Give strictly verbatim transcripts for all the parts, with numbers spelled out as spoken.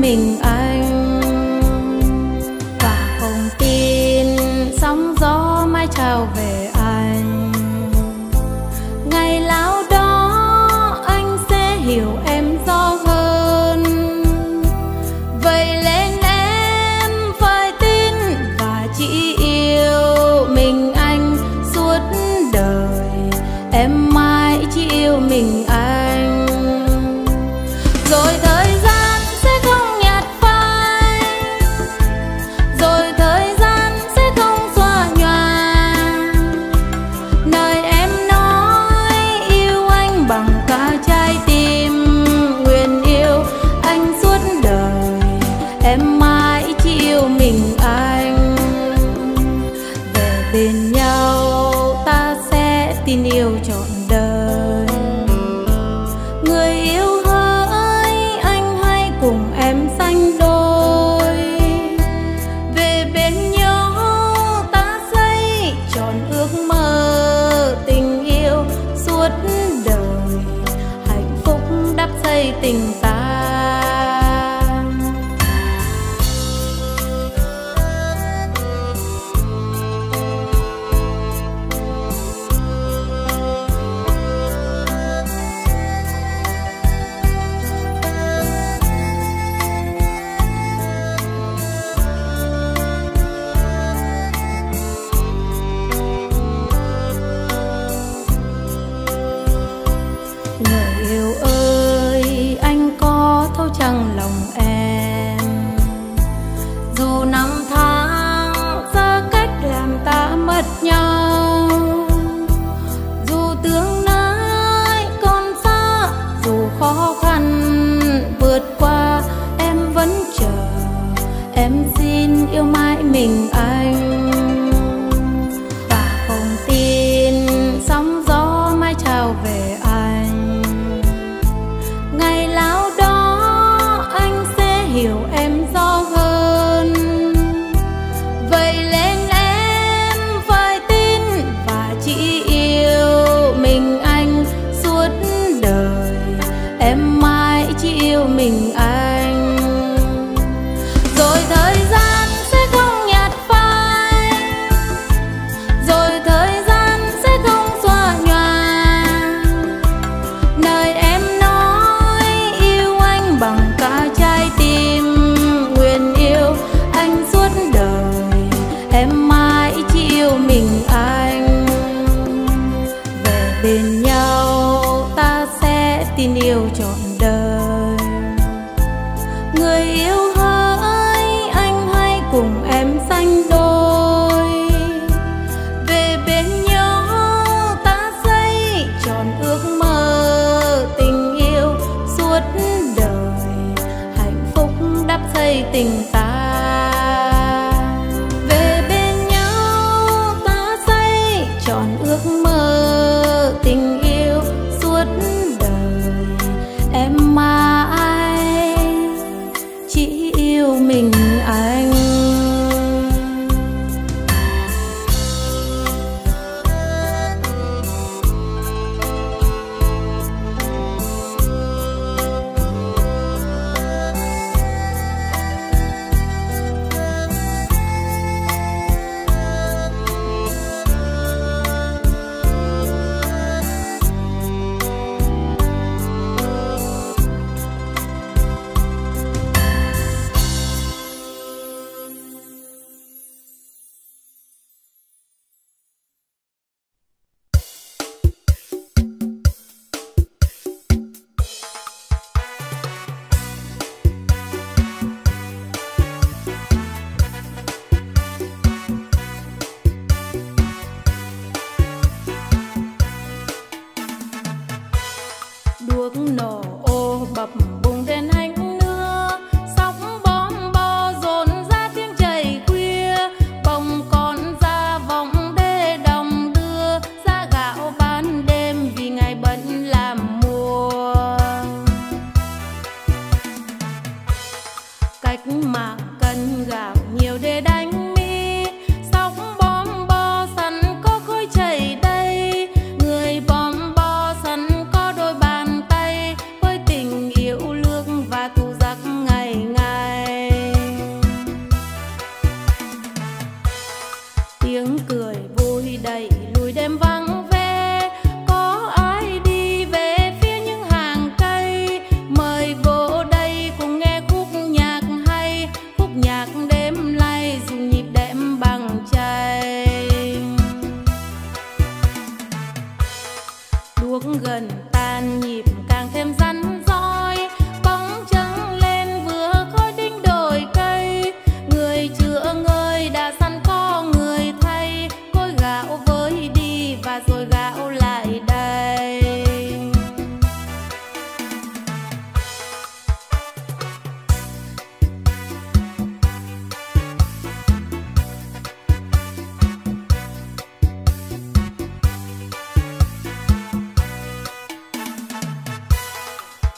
mình anh. Và không tin sóng gió mãi trao về anh. Ngày lão đó anh sẽ hiểu em rõ hơn. Vậy nên em phải tin và chỉ yêu mình anh suốt đời. Em mãi chỉ yêu mình anh. Rồi thời gian sẽ không nhạt phai, rồi thời gian sẽ không xóa nhòa nơi em nói yêu anh bằng cả trái tim. Nguyện yêu anh suốt đời, em mãi chỉ yêu mình anh. Về bên nhau ta sẽ tin yêu trọn đời. Người yêu hỡi, anh hãy cùng em sánh đôi. Về bên nhau ta xây trọn ước mơ tình yêu suốt đời. Hạnh phúc đắp xây tình ta. Người yêu ơi, anh có thấu chẳng lòng em. Dù năm tháng xa cách làm ta mất nhau, dù tương lai còn xa, dù khó khăn vượt qua, em vẫn chờ. Em xin yêu mãi mình anh. Và không tin sóng gió mãi trao về anh. Ngày lão đó anh sẽ hiểu em rõ hơn. Vậy nên em phải tin và chỉ yêu mình anh suốt đời. Em mãi chỉ yêu mình anh. Rồi thời gian sẽ không nhạt phai, rồi thời gian sẽ không xóa nhòa nơi em nói yêu anh bằng cả trái tim. Nguyện yêu anh suốt đời, em mãi chỉ yêu mình anh. Về bên nhau ta sẽ tin yêu trọn đời. Người yêu hỡi, anh hãy cùng em sánh đôi. Về bên nhau ta xây trọn ước mơ tình yêu suốt đời. Hạnh phúc đắp xây tình ta. Về bên nhau ta xây trọn ước mơ tình yêu suốt đời. Em mãi chỉ yêu mình anh. Đuốc nổ ô bập bùng đèn ánh nưa, sóng bom bo dồn ra tiếng chảy khuya. Bông con ra vòng đê đồng đưa ra gạo ban đêm vì ngày bận làm mùa. Cách mạng cần gạo nhiều để đánh mi, sóng bom bo sẵn có khói chảy đây. Người bom bo sẵn có đôi bàn tay với tình yêu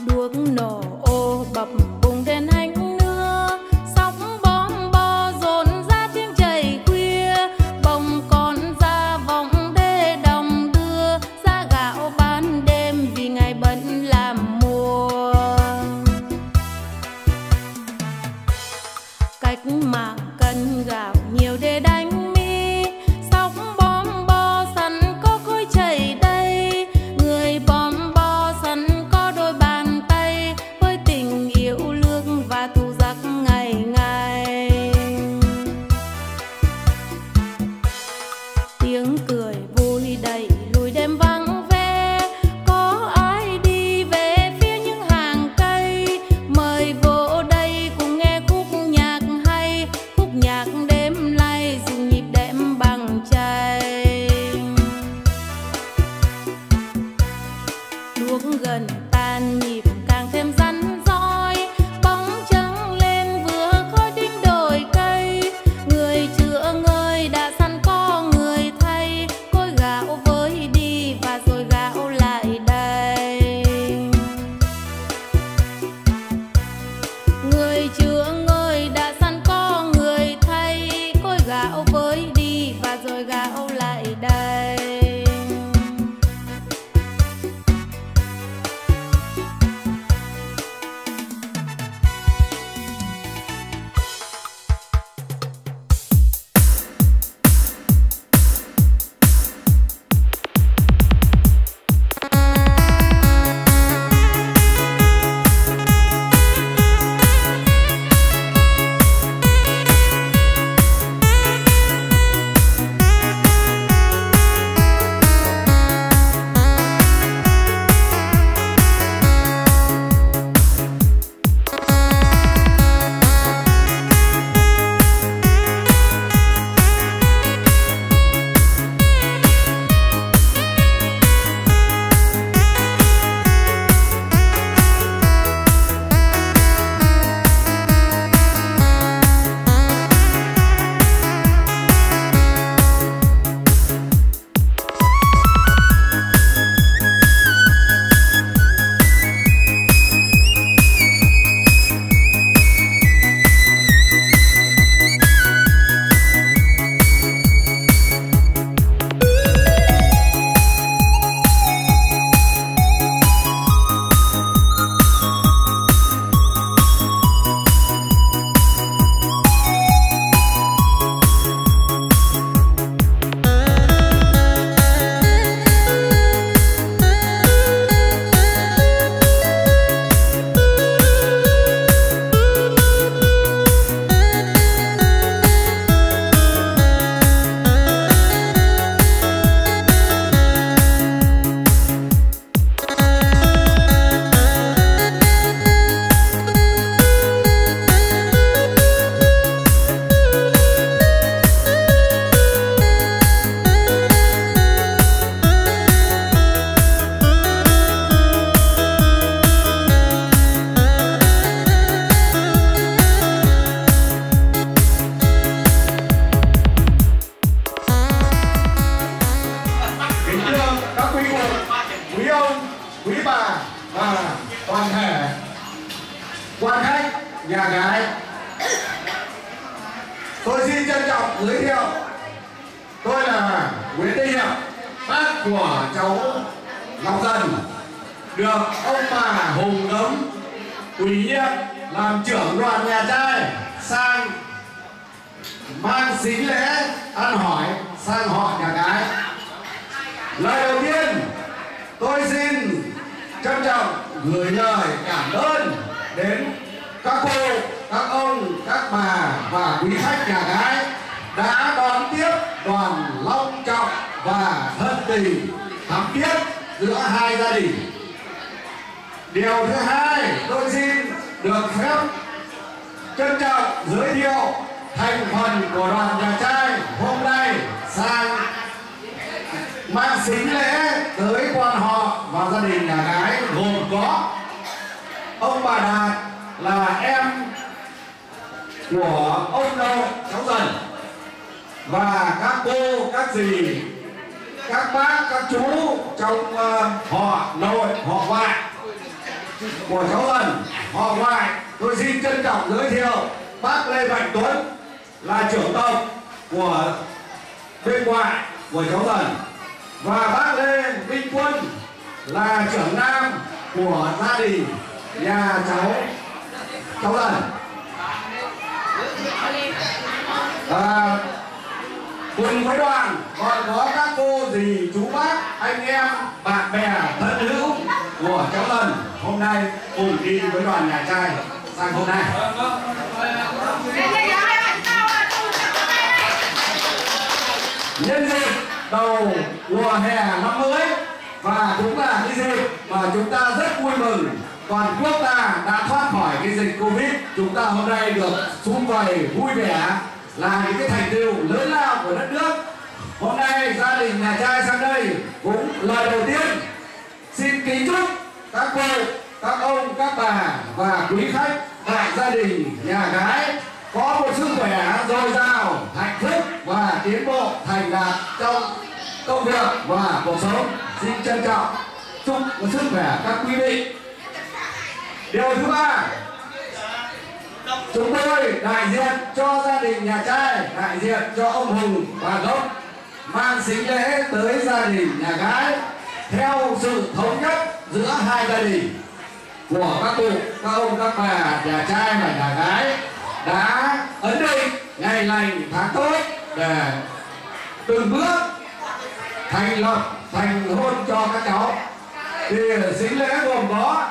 đuốc nổ ô bập bùng đèn ánh nưa, sóng bom bo dồn ra tiếng chảy khuya, bông con ra vòng đê đồng đưa ra gạo bán đêm vì ngày bận làm mùa. Cách mạng cân gạo nhiều để đánh mi, sóng bom bo sẵn có khói chảy đây, người bom bo sẵn có đôi bàn tay với tình yêu lương và thù giặc ngày ngày. Tiếng cười vui đẩy lùi đêm vắng ve, có ai đi về phía những hàng cây, mời vô đây cùng nghe khúc nhạc hay, khúc nhạc đêm nay dù nhịp đệm bằng chay. Đuốc gần tan nhịp càng thêm rắn roi, bóng trắng lên vừa khói đinh đồi cây, người chưa ngơi đã săn có người thay, cối gạo với đi và rồi gạo lại đây. Người chưa ngơi đã săn có người thay, cối gạo với đi và rồi gạo lại đây. toàn thể quan khách nhà gái, tôi xin trân trọng giới thiệu, tôi là Nguyễn Đình Hiệp, bác của cháu Ngọc Dần, được ông bà Hùng Gấm ủy nhiệm làm trưởng đoàn nhà trai sang mang sính lễ ăn hỏi sang họ nhà gái. Lời đầu tiên tôi xin trân trọng gửi lời cảm ơn đến các cô, các ông, các bà và quý khách nhà gái đã đón tiếp đoàn long trọng và thân tình thắm thiết giữa hai gia đình. Điều thứ hai, tôi xin được phép trân trọng giới thiệu thành phần của đoàn nhà trai hôm nay sang mang sính lễ tới quan họ và gia đình nhà gái, gồm có ông bà Đạt là em của ông nội cháu Dần, và các cô, các dì, các bác, các chú trong uh, họ nội, họ ngoại. của cháu dần họ ngoại, tôi xin trân trọng giới thiệu bác Lê Mạnh Tuấn là trưởng tộc của bên ngoại của cháu dần, và bác Lê Minh Quân là trưởng nam của gia đình nhà cháu cháu dần. À, cùng với đoàn còn có các cô dì chú bác anh em bạn bè thân hữu của cháu dần hôm nay cùng đi với đoàn nhà trai sang hôm nay. Nhân dịp đầu mùa hè năm mới và cũng là cái dịp mà chúng ta rất vui mừng toàn quốc ta đã thoát khỏi cái dịch Covid, chúng ta hôm nay được sum vầy vui vẻ là những cái thành tựu lớn lao của đất nước. Hôm nay gia đình nhà trai sang đây cũng lời đầu tiên xin kính chúc các cô, các ông, các bà và quý khách tại gia đình nhà gái có một sức khỏe dồi dào, hạnh phúc và tiến bộ thành đạt trong công việc và cuộc sống. Xin trân trọng chúc một sức khỏe các quý vị. Điều thứ ba, chúng tôi đại diện cho gia đình nhà trai, đại diện cho ông Hùng và Gốc mang sính lễ tới gia đình nhà gái theo sự thống nhất giữa hai gia đình của các cụ, các ông, các bà nhà trai và nhà gái đã ấn định ngày lành tháng tốt để từng bước thành lập thành hôn cho các cháu. Thì sính lễ gồm có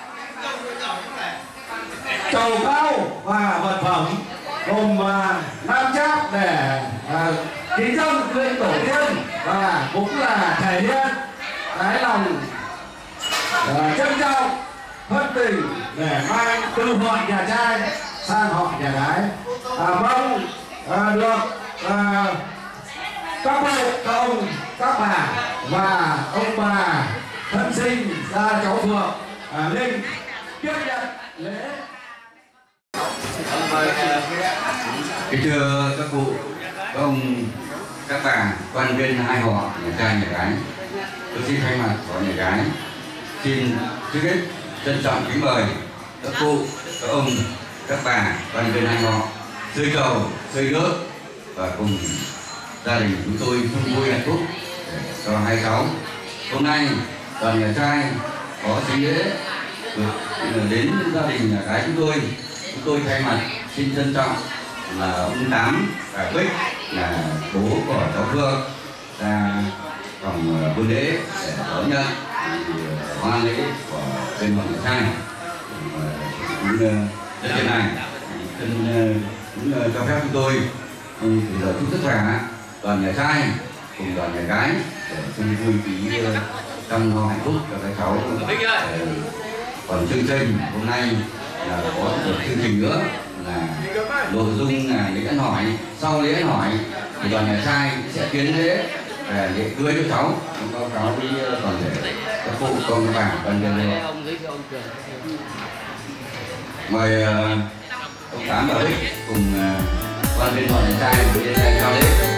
trầu cao và vật phẩm gồm nam cháp để uh, kính dâng lên tổ tiên và cũng là thể hiện cái lòng uh, trân trọng thân tình để mang từ họ nhà trai sang họ nhà gái. À, mong uh, được uh, các cụ, các ông, các bà và ông bà thân sinh ra cháu ruột uh, lên tiếp nhận lễ. Kính thưa các cụ, các ông, các bà, quan viên hai họ nhà trai nhà gái, tôi xin thay mặt họ nhà gái xin trước hết trân trọng kính mời các cụ, các ông, các bà, quan viên hai họ xây cầu, xây nước và cùng gia đình chúng tôi chung vui hạnh phúc để cho hai cháu. Hôm nay đoàn nhà trai có sính lễ đến gia đình nhà gái chúng tôi. Chúng tôi thay mặt xin trân trọng là ông Tám và Bích là bố của cháu Phương ra phòng buôn lễ để đón nhận hoa lễ của bên bọn nhà trai. Cũng nhân dịp này cũng cho phép chúng tôi từ giờ chúc sức khỏe đoàn nhà trai cùng đoàn nhà gái để chung vui ký chăm lo hạnh phúc cho các cháu. Còn chương trình hôm nay là có một chương trình nữa là nội dung là lễ ăn hỏi. Sau lễ ăn hỏi thì đoàn nhà trai sẽ tiến lễ về lễ cưới cho cháu. Chúng báo cáo với toàn thể các cụ, con, các bà, quan viên lên. Mời ông Tám và Bích cùng quan viên đoàn nhà trai đến đây giao lễ.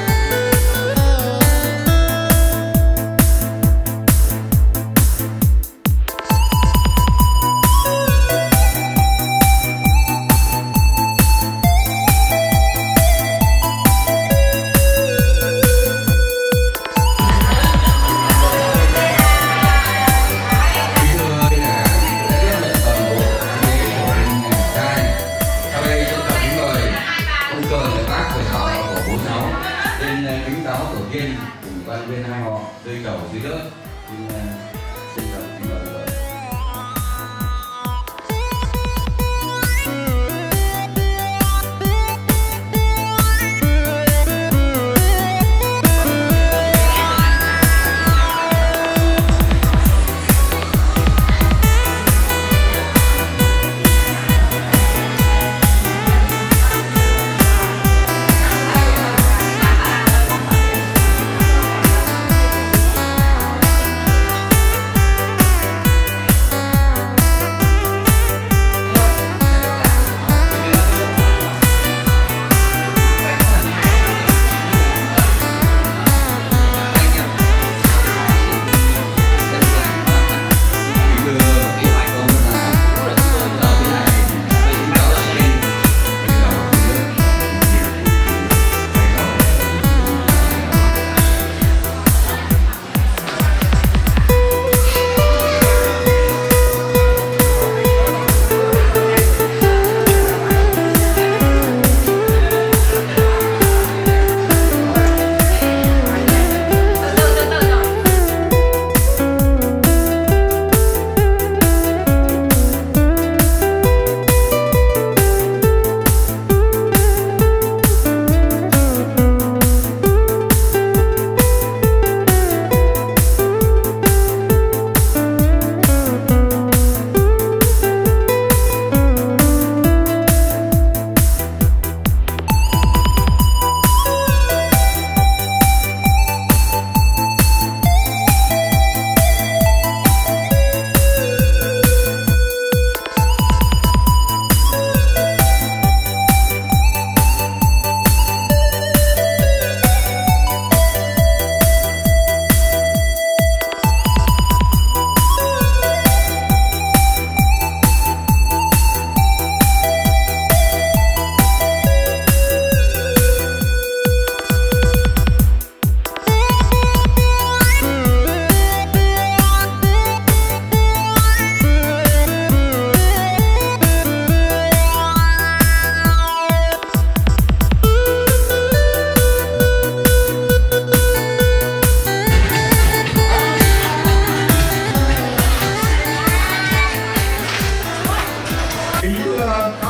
Cùng quan viên hai họ rơi cầu dưới đất xin xin xin mời. Hãy subscribe cho kênh Ghiền Mì Gõ để không bỏ lỡ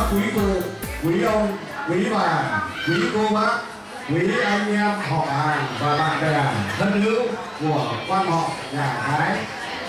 quý cô, quý ông, quý bà, quý cô bác, quý anh em họ hàng và bạn bè thân hữu của quan họ nhà gái.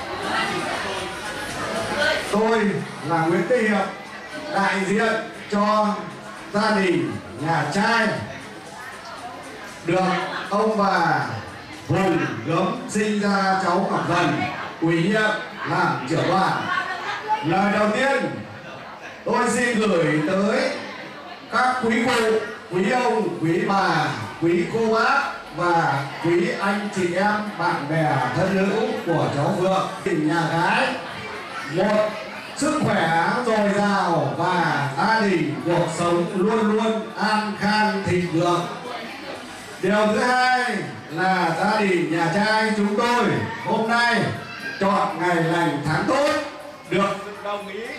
Tôi là Nguyễn Thế Hiệp, đại diện cho gia đình nhà trai được ông bà Hùng Gấm sinh ra cháu Ngọc Dần ủy nhiệm làm trưởng đoàn. Lời đầu tiên tôi xin gửi tới các quý cô, quý ông, quý bà, quý cô bác và quý anh chị em bạn bè thân hữu của cháu Phượng tỉnh nhà gái một sức khỏe dồi dào và gia đình cuộc sống luôn luôn an khang thịnh vượng. Điều thứ hai là gia đình nhà trai chúng tôi hôm nay chọn ngày lành tháng tốt được đồng ý.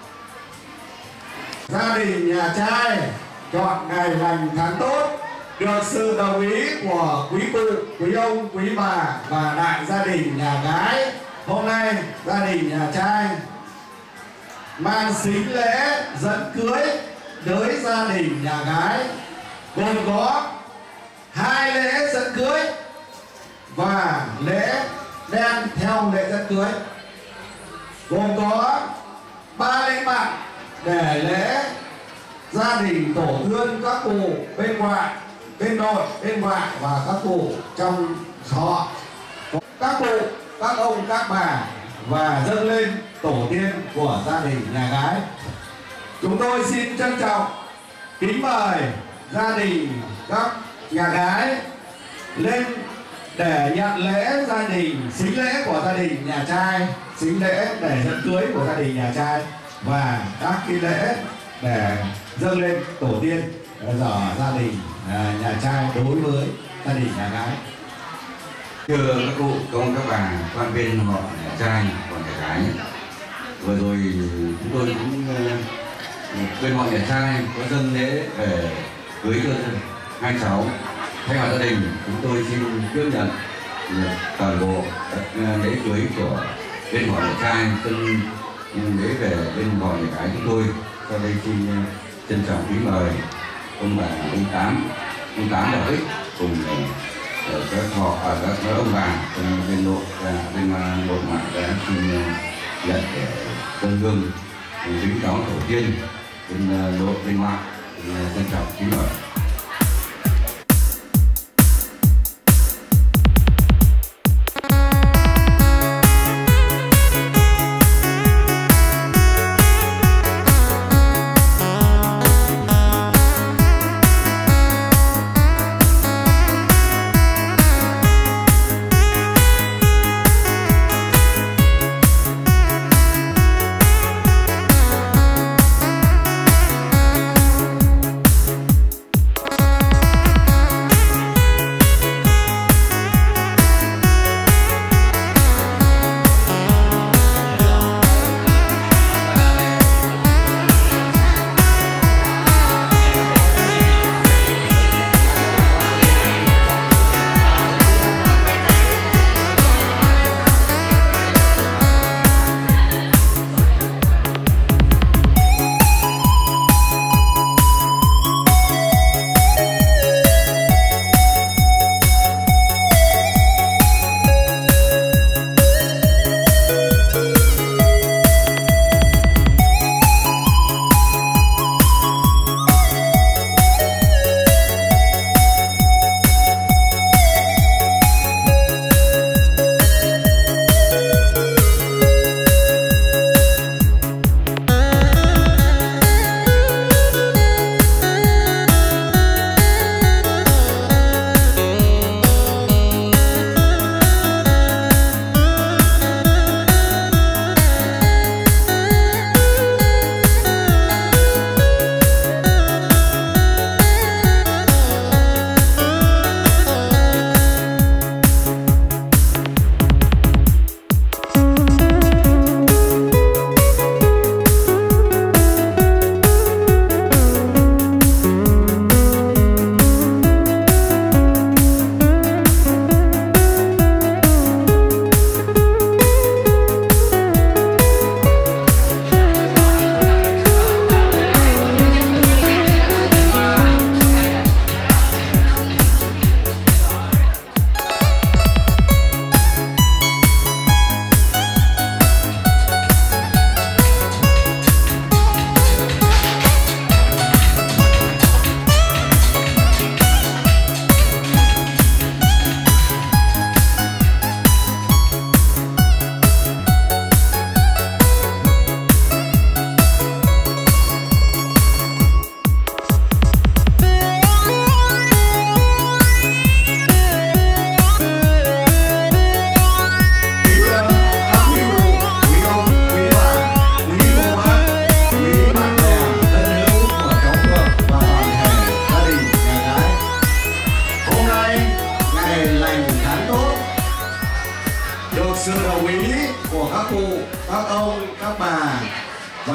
Gia đình nhà trai chọn ngày lành tháng tốt được sự đồng ý của quý cụ, quý ông, quý bà và đại gia đình nhà gái. Hôm nay gia đình nhà trai mang sính lễ dẫn cưới tới gia đình nhà gái gồm có hai lễ dẫn cưới và lễ đen theo lễ dẫn cưới, gồm có ba lễ bạc để lễ gia đình tổ tiên các cụ bên ngoại, bên nội, bên ngoại và các cụ trong họ, các cụ, các ông, các bà và dâng lên tổ tiên của gia đình nhà gái. Chúng tôi xin trân trọng kính mời gia đình các nhà gái lên để nhận lễ gia đình, sính lễ của gia đình nhà trai, sính lễ để dẫn cưới của gia đình nhà trai và các cái lễ để dâng lên tổ tiên ở gia đình nhà trai đối với gia đình nhà gái. Thưa các cụ, các ông, các bà, quan viên họ nhà trai và nhà gái, vừa rồi chúng tôi cũng bên họ nhà trai có dâng lễ về cưới cho hai cháu. Thay mặt gia đình, chúng tôi xin tiếp nhận toàn bộ lễ cưới của bên họ nhà trai, dâng lễ về bên họ nhà gái chúng tôi. Sau đây xin trân trọng kính mời ông bà, ông Tám, ông Tám và Ích cùng các họ, à, các ông bà bên nội và bên nội ngoại đã xin nhận dân hương kính cháu tổ tiên bên nội bên ngoại. Trân trọng kính mời.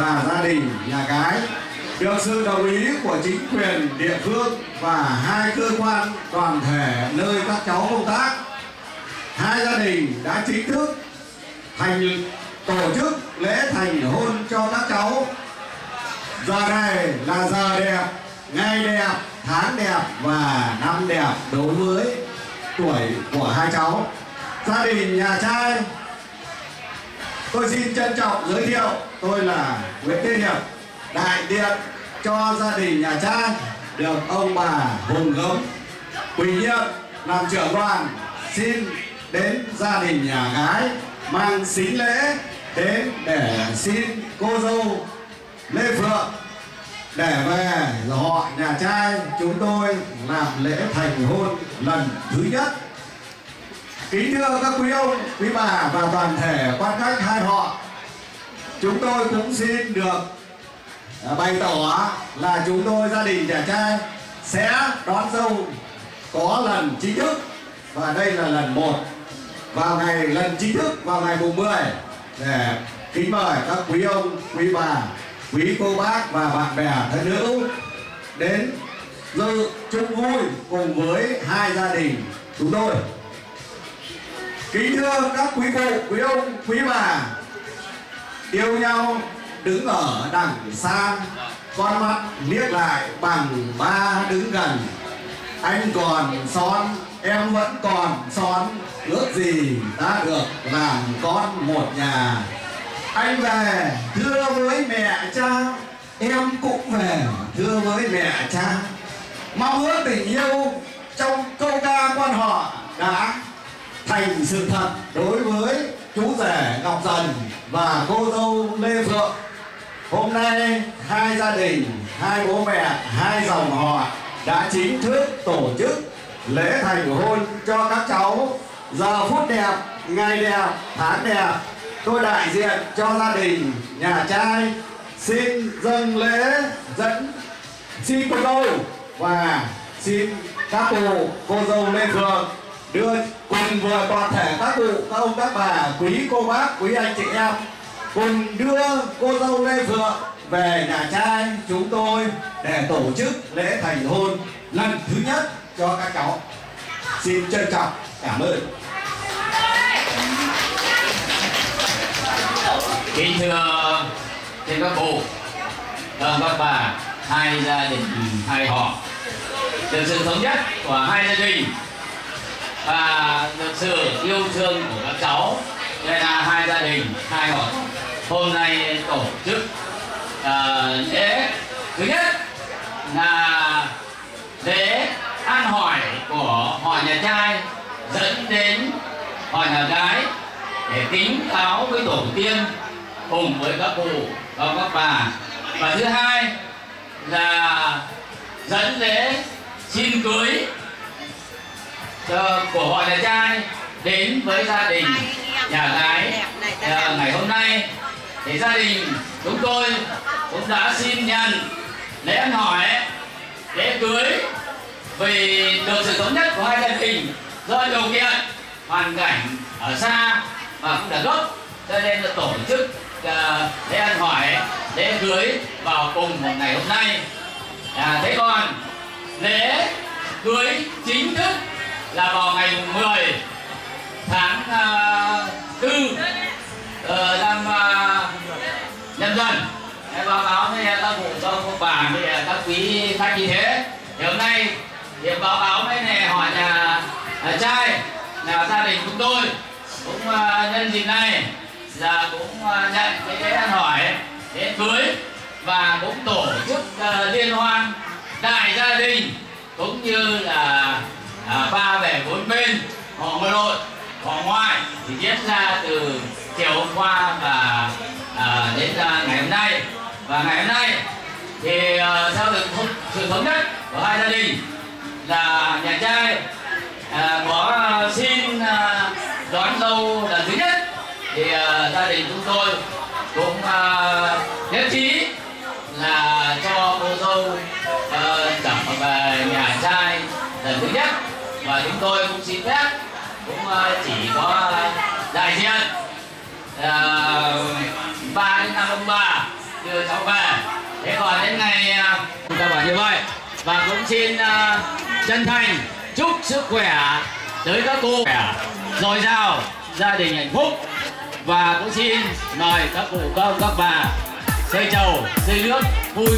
và gia đình nhà gái được sự đồng ý của chính quyền địa phương và hai cơ quan đoàn thể nơi các cháu công tác. Hai gia đình đã chính thức thành tổ chức lễ thành hôn cho các cháu. Giờ này là giờ đẹp, ngày đẹp, tháng đẹp và năm đẹp đối với tuổi của hai cháu. Gia đình nhà trai, tôi xin trân trọng giới thiệu, tôi là Nguyễn Thế Hiệp, đại diện cho gia đình nhà trai được ông bà Hùng Gấm ủy nhiệm làm trưởng đoàn, xin đến gia đình nhà gái mang sính lễ đến để xin cô dâu Lê Phượng để về họ nhà trai chúng tôi làm lễ thành hôn lần thứ nhất. Kính thưa các quý ông, quý bà và toàn thể quan khách hai họ, chúng tôi cũng xin được bày tỏ là chúng tôi gia đình nhà trai sẽ đón dâu có lần chính thức, và đây là lần một vào ngày lần chính thức vào ngày mùng mười, để kính mời các quý ông, quý bà, quý cô bác và bạn bè thân hữu đến dự chung vui cùng với hai gia đình chúng tôi. Kính thưa các quý cụ, quý ông, quý bà, yêu nhau đứng ở đằng xa, con mắt liếc lại bằng ba đứng gần. Anh còn son, em vẫn còn son, ước gì ta được làm con một nhà. Anh về thưa với mẹ cha, em cũng về thưa với mẹ cha. Mong ước tình yêu trong câu ca quan họ đã thành sự thật đối với chú rể Ngọc Dần và cô dâu Lê Phượng. Hôm nay hai gia đình, hai bố mẹ, hai dòng họ đã chính thức tổ chức lễ thành hôn cho các cháu. Giờ phút đẹp, ngày đẹp, tháng đẹp, tôi đại diện cho gia đình nhà trai xin dâng lễ dẫn xin cô dâu và xin các cụ cô dâu Lê Phượng đưa cùng với toàn thể các cụ, các ông, các bà, quý cô bác, quý anh chị em cùng đưa cô dâu Lê Phượng về nhà trai chúng tôi để tổ chức lễ thành hôn lần thứ nhất cho các cháu. Xin trân trọng cảm ơn. Kính thưa trên các cụ, thưa các bà, hai gia đình hai họ, được sự thống nhất của hai gia đình và được sự yêu thương của các cháu, nên là hai gia đình hai họ hôm nay tổ chức uh, lễ thứ nhất là lễ ăn hỏi của họ nhà trai dẫn đến họ nhà gái để kính cáo với tổ tiên cùng với các cụ và các bà. Và thứ hai là dẫn lễ xin cưới của họ nhà trai đến với gia đình nhà gái à, ngày hôm nay. Thì gia đình chúng tôi cũng đã xin nhận lễ ăn hỏi, lễ cưới, vì được sự thống nhất của hai gia đình do điều kiện hoàn cảnh ở xa và cũng đã gấp, cho nên là tổ chức uh, lễ ăn hỏi, lễ cưới vào cùng một ngày hôm nay. À, thế còn lễ cưới chính thức là vào ngày mười tháng tư uh, năm uh, nhâm dần. Em báo cáo với các cụ, các ông bà, với các quý khách như thế. Thì hôm nay thì báo cáo với này họ nhà uh, trai là gia đình chúng tôi cũng uh, nhân dịp này là cũng uh, nhận cái lễ ăn hỏi, lễ cưới và cũng tổ chức uh, liên hoan đại gia đình cũng như là uh, ba về bốn bên, họ nội, họ ngoại thì diễn ra từ chiều hôm qua và uh, đến uh, ngày hôm nay. Và ngày hôm nay thì uh, theo sự, sự thống nhất của hai gia đình là nhà trai uh, có uh, xin uh, đón dâu lần thứ nhất, thì uh, gia đình chúng tôi cũng uh, nhất trí là cho cô dâu uh, trở về nhà trai lần thứ nhất. Và chúng tôi cũng xin phép cũng uh, chỉ có uh, đại diện ba đến năm ông bà đưa cháu về. Thế còn đến ngày chúng ta bảo như vậy, và cũng xin uh, chân thành chúc sức khỏe tới các cô dồi dào, gia đình hạnh phúc, và cũng xin mời các cụ các ông các bà xây chầu xây nước vui.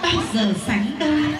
bao giờ sánh đôi.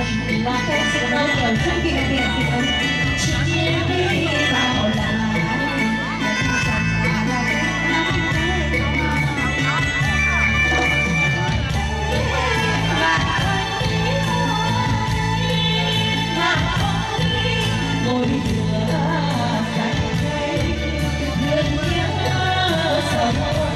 và các sự đau nhiều trong kỷ niệm thì ông chỉ đi vào là ngồi đưa cạnh cây luôn nhớ sầu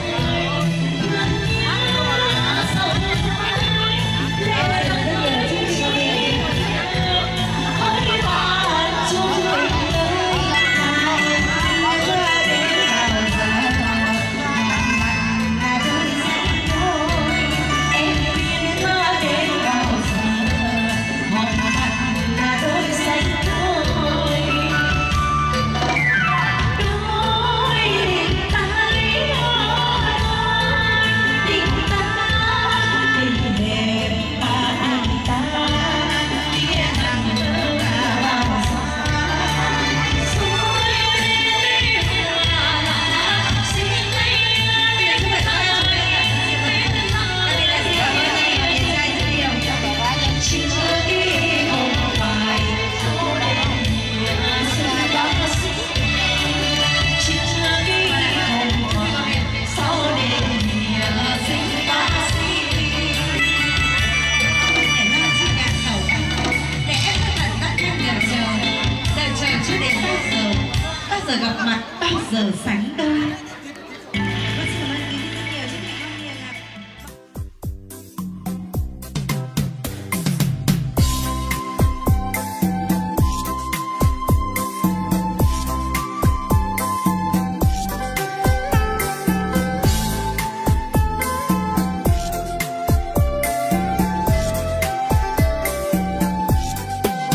giờ gặp mặt bao giờ sánh đôi.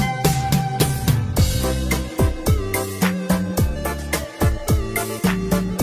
Thank you.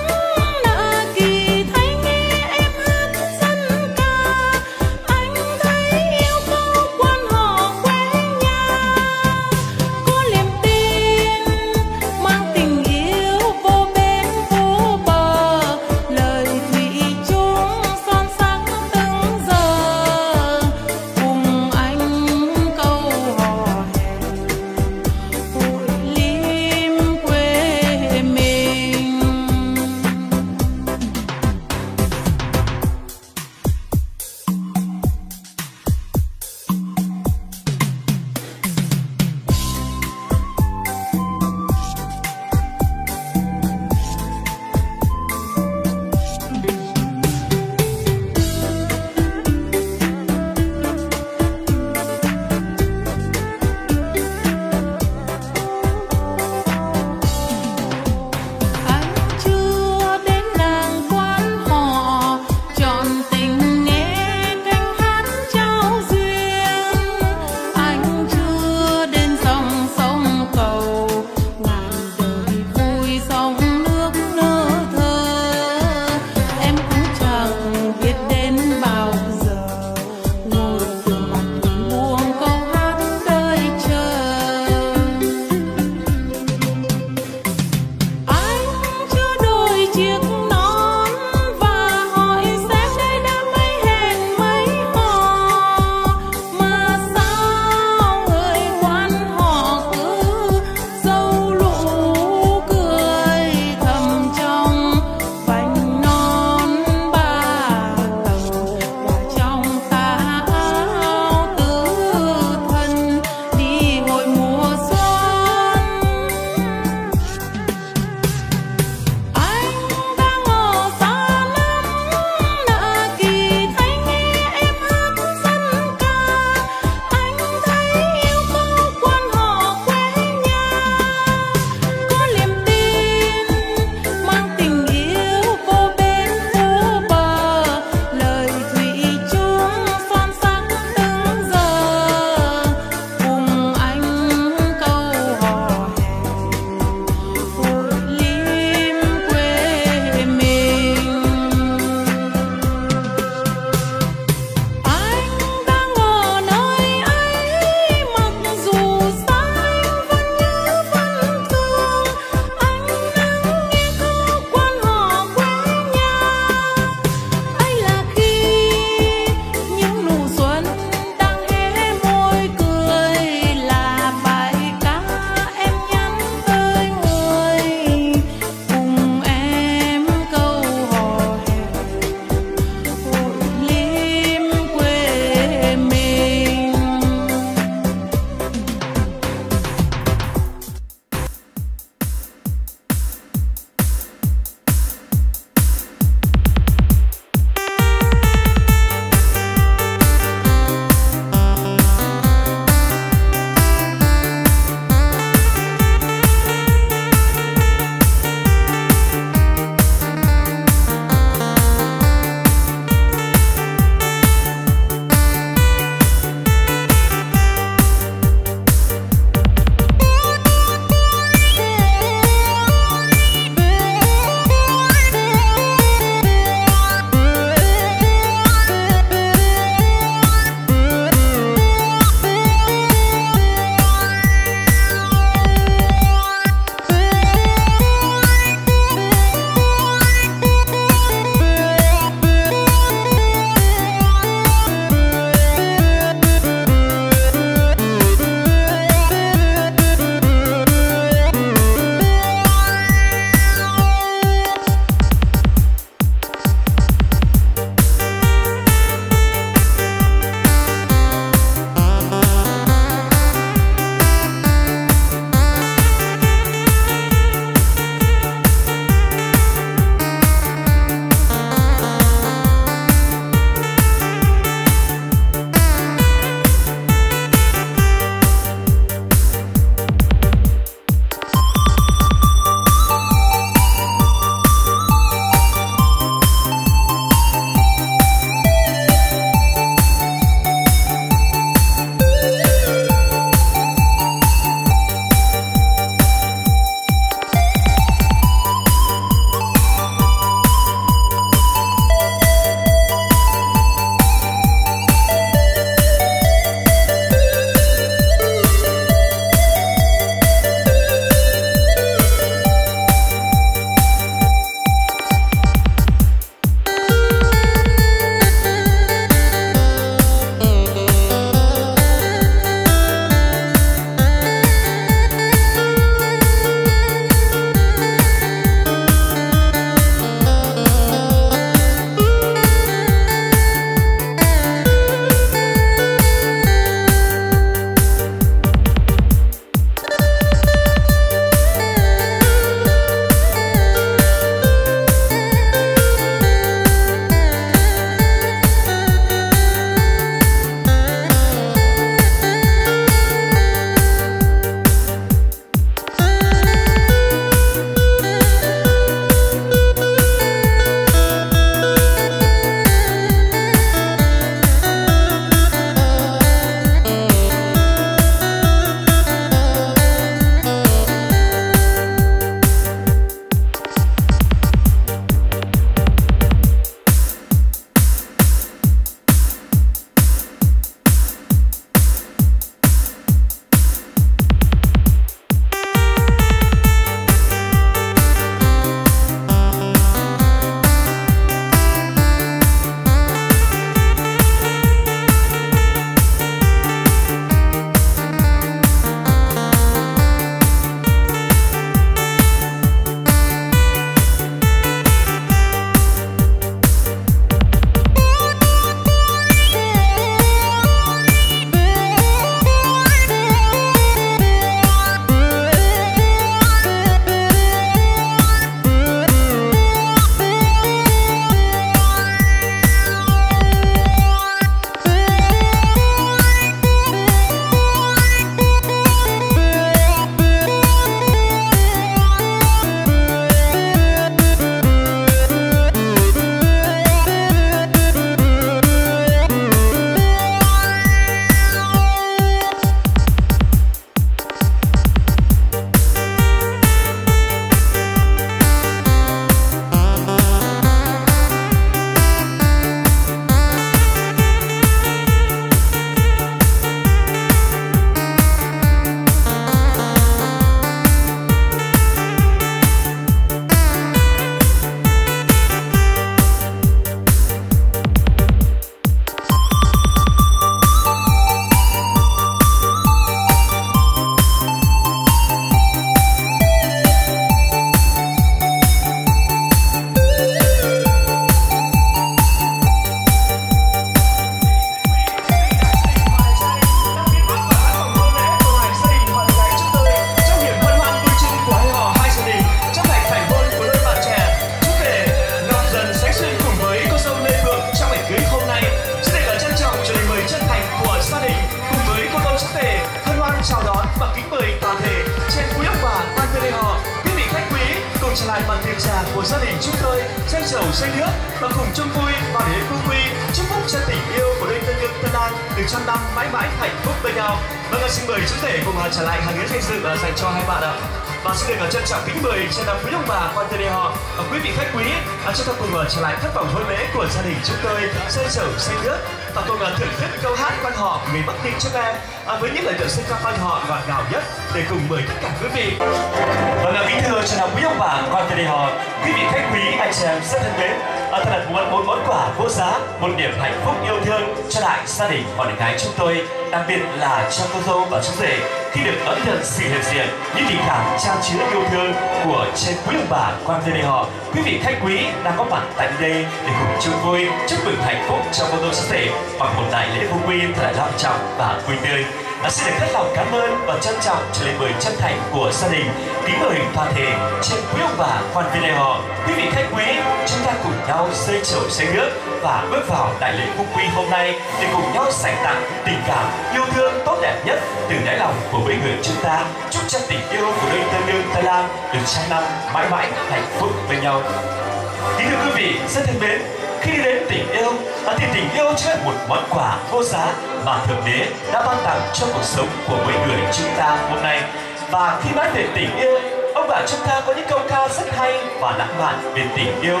trở lại bàn tiệc trà của gia đình chúng tôi, say sầu say nước và cùng chung vui vào đêm vui quy, chúc phúc cho tình yêu của đôi tân nhân tân lang được trăm năm mãi mãi hạnh phúc bên nhau. Vâng, xin mời chúng thể cùng trở lại hàng ghế danh dự dành cho hai bạn ạ. Và xin được trân trọng kính mời cha đàm quý ông bà quan tên họ và quý vị khách quý chúng ta cùng trở lại khát vọng hôn lễ của gia đình chúng tôi, say sầu say nước và cùng thưởng thức câu hát quan họ người Bắc Ninh chúng em với những lời điệu sinh ca quan họ ngọt ngào nhất để cùng mời tất cả quý vị. Vâng, kính thưa cha đàm quý ông bà quan tên họ, quý vị khách quý anh chị em rất thân mến, thật là một một món quà vô giá, một niềm hạnh phúc yêu thương cho đại gia đình họ gái chúng tôi, đặc biệt là cho cô dâu và chú rể khi được đón nhận sự hiện diện những tình cảm tràn chứa yêu thương của trên quý ông bà quan tên họ. Quý vị khách quý đang có mặt tại đây để cùng chung vui chúc mừng hạnh phúc cho cô dâu chú rể bằng một đại lễ vô quy thật là long trọng và vui tươi. À, xin được cất lòng cảm ơn và trân trọng trở lời mời chân thành của gia đình, kính mời toàn thể trên quý ông bà quan viên họ, quý vị khách quý, chúng ta cùng nhau xây chầu xây nước và bước vào đại lễ vô quy hôm nay để cùng nhau dành tặng tình cảm yêu thương tốt đẹp nhất từ đáy lòng của mỗi người chúng ta, chúc cho tình yêu của đôi tân nương tân lang được trăm năm mãi mãi hạnh phúc bên nhau. Kính thưa quý vị rất thân mến, khi đi đến tình yêu thì tình yêu chính là một món quà vô giá mà Thượng Đế đã ban tặng cho cuộc sống của mỗi người chúng ta hôm nay. Và khi nói về tình yêu, ông bà chúng ta có những câu ca rất hay và lãng mạn về tình yêu.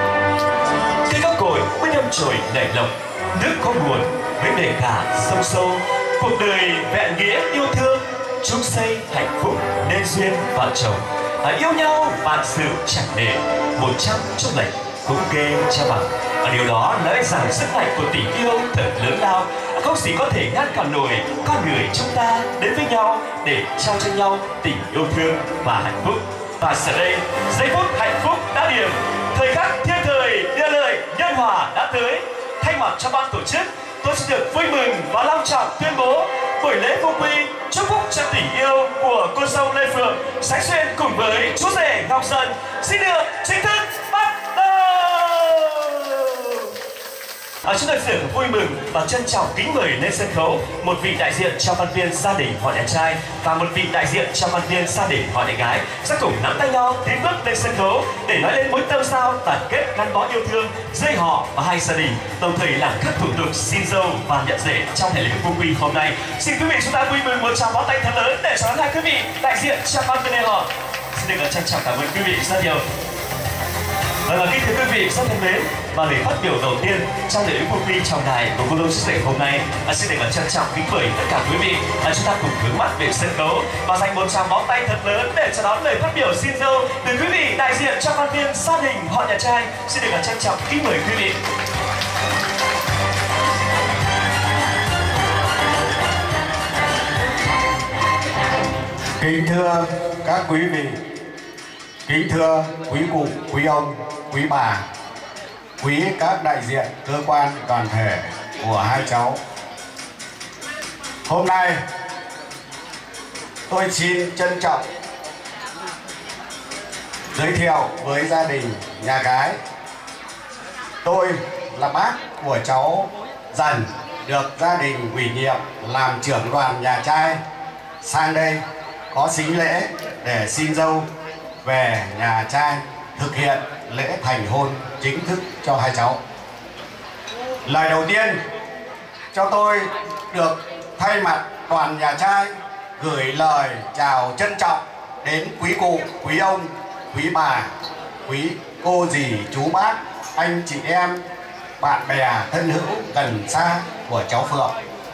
Cây có cội mới đâm chồi nảy lộc, nước có nguồn mới bể cả sông sâu. Cuộc đời vẹn nghĩa yêu thương, chung xây hạnh phúc nên duyên vợ chồng. À, yêu nhau vạn sự chẳng để, một trăm trong lệnh cũng kê cha bằng. Và điều đó nói rằng sức mạnh của tình yêu thật lớn lao, không chỉ có thể ngăn cản nổi con người chúng ta đến với nhau để trao cho nhau tình yêu thương và hạnh phúc. Và giờ đây, giây phút hạnh phúc đã điểm, thời khắc thiên thời địa lợi nhân hòa đã tới. Thay mặt cho ban tổ chức, tôi xin được vui mừng và long trọng tuyên bố buổi lễ vô quy chúc phúc cho tình yêu của cô dâu Lê Phượng Sánh Xuyên cùng với chú rể Ngọc Dần xin được chính thức bắt đầu. À, chúng tôi xin được vui mừng và trân trọng kính mời lên sân khấu một vị đại diện cho văn viên gia đình họ nhà trai và một vị đại diện cho văn viên gia đình họ nhà gái sẽ cùng nắm tay nhau tiến bước lên sân khấu để nói lên mối tâm giao đoàn kết gắn bó yêu thương giữa họ và hai gia đình, đồng thời làm các thủ tục xin dâu và nhận rể trong ngày lễ vô quy hôm nay. Xin quý vị chúng ta vui mừng một tràng pháo tay thật lớn để chào đón hai quý vị đại diện cho văn viên họ. Xin được trân trọng cảm ơn quý vị rất nhiều. Và kính thưa quý vị rất thân mến, và để phát biểu đầu tiên trong lễ vô quy trọng đại của cô dâu chú rể hôm nay, à, xin được trân trọng kính mời tất cả quý vị à, chúng ta cùng hướng mắt về sân khấu và dành một tràng pháo tay thật lớn để chào đón lời phát biểu xin dâu từ quý vị đại diện cho văn viên gia đình họ nhà trai. Xin được trân trọng kính mời quý vị. Kính thưa các quý vị, kính thưa quý cụ, quý ông, quý bà, quý các đại diện cơ quan đoàn thể của hai cháu. Hôm nay tôi xin trân trọng giới thiệu với gia đình nhà gái. Tôi là bác của cháu Dần, được gia đình ủy nhiệm làm trưởng đoàn nhà trai sang đây có sính lễ để xin dâu về nhà trai thực hiện lễ thành hôn chính thức cho hai cháu. Lời đầu tiên cho tôi được thay mặt đoàn nhà trai gửi lời chào trân trọng đến quý cụ, quý ông, quý bà, quý cô dì, chú bác, anh chị em, bạn bè thân hữu gần xa của cháu Phượng.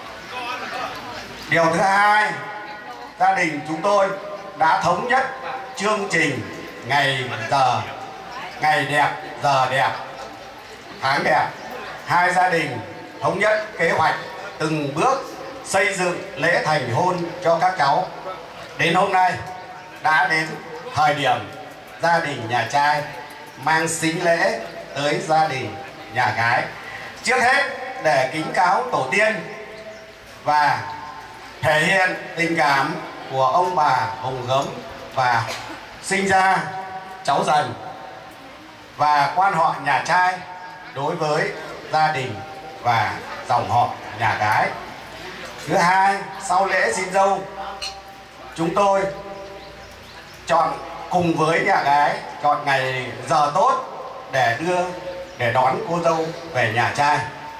Điều thứ hai, gia đình chúng tôi đã thống nhất chương trình ngày giờ, ngày đẹp, giờ đẹp, tháng đẹp. Hai gia đình thống nhất kế hoạch từng bước xây dựng lễ thành hôn cho các cháu. Đến hôm nay đã đến thời điểm gia đình nhà trai mang sính lễ tới gia đình nhà gái. Trước hết để kính cáo tổ tiên và thể hiện tình cảm của ông bà Hồng Gấm và sinh ra cháu Dần và quan họ nhà trai đối với gia đình và dòng họ nhà gái. Thứ hai, sau lễ xin dâu chúng tôi chọn cùng với nhà gái chọn ngày giờ tốt để đưa để đón cô dâu về nhà trai.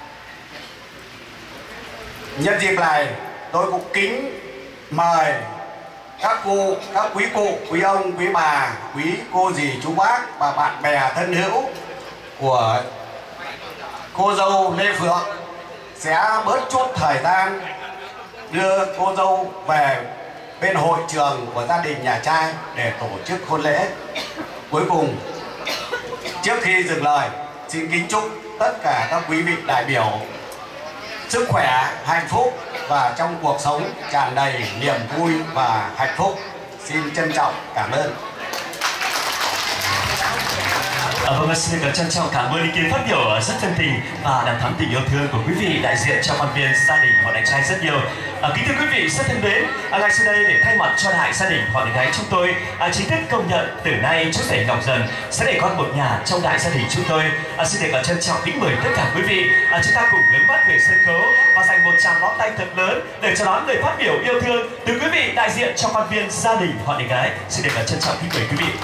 Nhân dịp này tôi cũng kính mời các cô, các quý cụ, quý ông, quý bà, quý cô dì, chú bác và bạn bè thân hữu của cô dâu Lê Phượng sẽ bớt chút thời gian đưa cô dâu về bên hội trường của gia đình nhà trai để tổ chức hôn lễ. Cuối cùng, trước khi dừng lời, xin kính chúc tất cả các quý vị đại biểu sức khỏe, hạnh phúc và trong cuộc sống tràn đầy niềm vui và hạnh phúc. Xin trân trọng cảm ơn. À, vâng, xin được trân trọng cảm ơn ý kiến phát biểu rất chân tình và đàm thắm tình yêu thương của quý vị đại diện cho quan viên gia đình họ đánh trai rất nhiều. À, kính thưa quý vị rất thân mến, à, ngay sau đây để thay mặt cho đại gia đình họ đánh gái chúng tôi à, chính thức công nhận từ nay chú rể Ngọc Dần sẽ để con một nhà trong đại gia đình chúng tôi. À, xin được trân trọng kính mời tất cả quý vị à, chúng ta cùng hướng mắt về sân khấu và dành một tràng pháo tay thật lớn để chào đón lời phát biểu yêu thương từ quý vị đại diện cho quan viên gia đình họ đánh gái. Xin được trân trọng kính mời quý vị.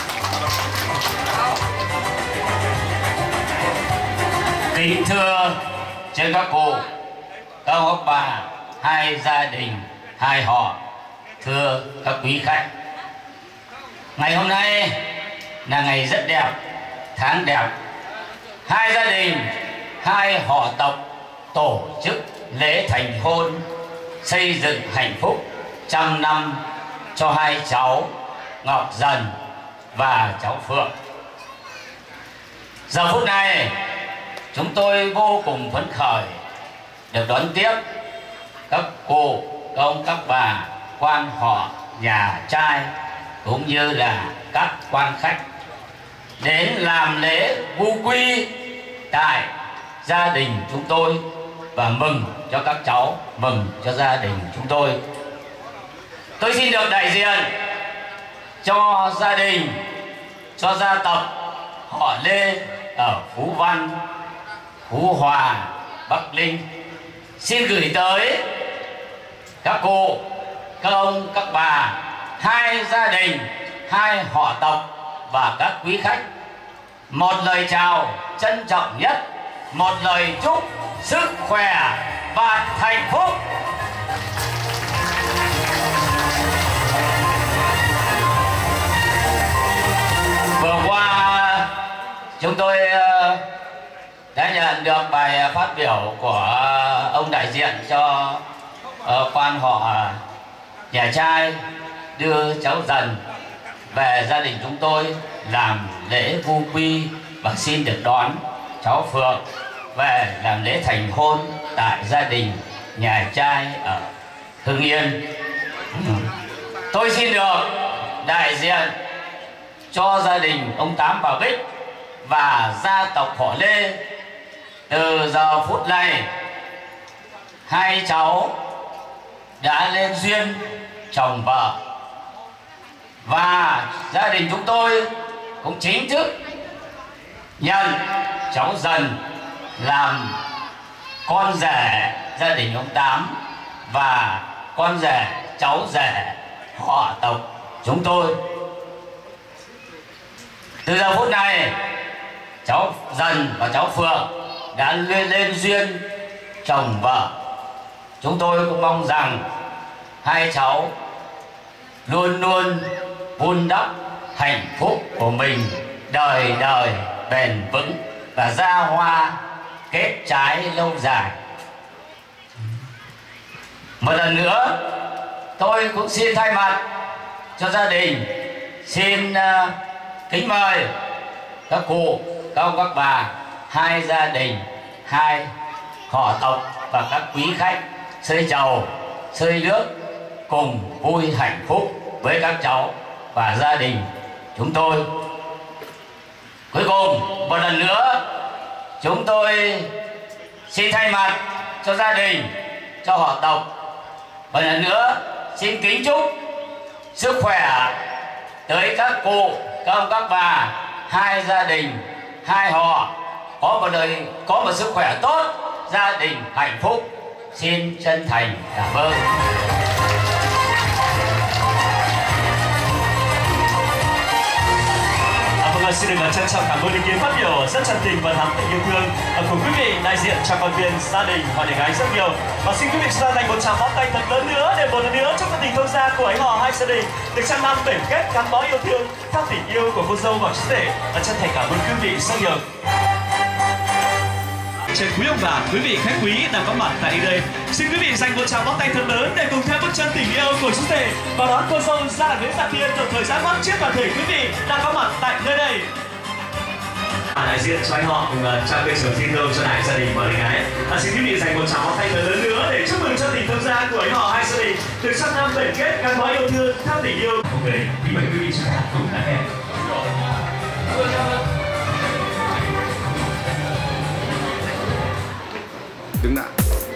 Kính thưa trên các cụ, các ông bà, hai gia đình, hai họ, thưa các quý khách. Ngày hôm nay là ngày rất đẹp, tháng đẹp. Hai gia đình, hai họ tộc tổ chức lễ thành hôn, xây dựng hạnh phúc trăm năm cho hai cháu Ngọc Dần và cháu Phượng. Giờ phút này chúng tôi vô cùng phấn khởi được đón tiếp các cô, các ông, các bà, quan họ nhà trai cũng như là các quan khách đến làm lễ vu quy tại gia đình chúng tôi và mừng cho các cháu, mừng cho gia đình chúng tôi. Tôi xin được đại diện cho gia đình, cho gia tộc họ Lê ở Phú Văn, Phú Hòa, Bắc Ninh xin gửi tới các cô, các ông, các bà, hai gia đình, hai họ tộc và các quý khách một lời chào trân trọng nhất, một lời chúc sức khỏe và hạnh phúc. Vừa qua chúng tôi đã nhận được bài phát biểu của ông đại diện cho uh, quan họ nhà trai đưa cháu Dần về gia đình chúng tôi làm lễ vu quy và xin được đón cháu Phượng về làm lễ thành hôn tại gia đình nhà trai ở Hưng Yên. Tôi xin được đại diện cho gia đình ông Tám bà Bích và gia tộc họ Lê. Từ giờ phút này hai cháu đã lên duyên chồng vợ và gia đình chúng tôi cũng chính thức nhận cháu Dần làm con rể gia đình ông Tám và con rể cháu rể họ tộc chúng tôi. Từ giờ phút này cháu Dần và cháu Phượng đã lên, lên duyên chồng vợ. Chúng tôi cũng mong rằng hai cháu luôn luôn vun đắp hạnh phúc của mình đời đời bền vững và ra hoa kết trái lâu dài. Một lần nữa tôi cũng xin thay mặt cho gia đình xin uh, kính mời các cụ, các ông, các bà, hai gia đình, hai họ tộc và các quý khách xơi chầu, xơi nước cùng vui hạnh phúc với các cháu và gia đình chúng tôi. Cuối cùng một lần nữa chúng tôi xin thay mặt cho gia đình, cho họ tộc một lần nữa xin kính chúc sức khỏe tới các cụ, các ông, các bà, hai gia đình, hai họ có một đời, có một sức khỏe tốt, gia đình hạnh phúc. Xin chân thành cảm ơn. Vâng, xin được trân trọng cảm ơn ý kiến phát biểu rất chân tình và thắm tình yêu thương của quý vị đại diện cho con viên gia đình họ nhà gái rất nhiều. Và xin quý vị chúng ta dành một tràng pháo tay thật lớn nữa để một lần nữa chúc cho tình thông gia của ấy họ hai gia đình được trăm năm bền kết gắn bó yêu thương theo tình yêu của cô dâu và chú rể. Và chân thành cảm ơn quý vị rất nhiều. Trên quý ông bà, quý vị khách quý đang có mặt tại đây, xin quý vị dành một tràng pháo tay thật lớn để cùng theo bước chân tình yêu của chú rể và đón cô dâu ra đến dạ thiên trong thời gian bắt trước toàn thể quý vị đang có mặt tại nơi đây. Đại diện cho anh họ cùng trao cây sổ xin thơ cho đại gia đình và người gái. À, xin quý vị dành một tràng pháo tay thật lớn nữa để chúc mừng cho tình thông gia của anh họ hai gia đình được trăm năm bền kết gắn bó yêu thương theo tình yêu. Ok, thì mời quý vị chúng ta cùng đã hẹn. Đứng lại.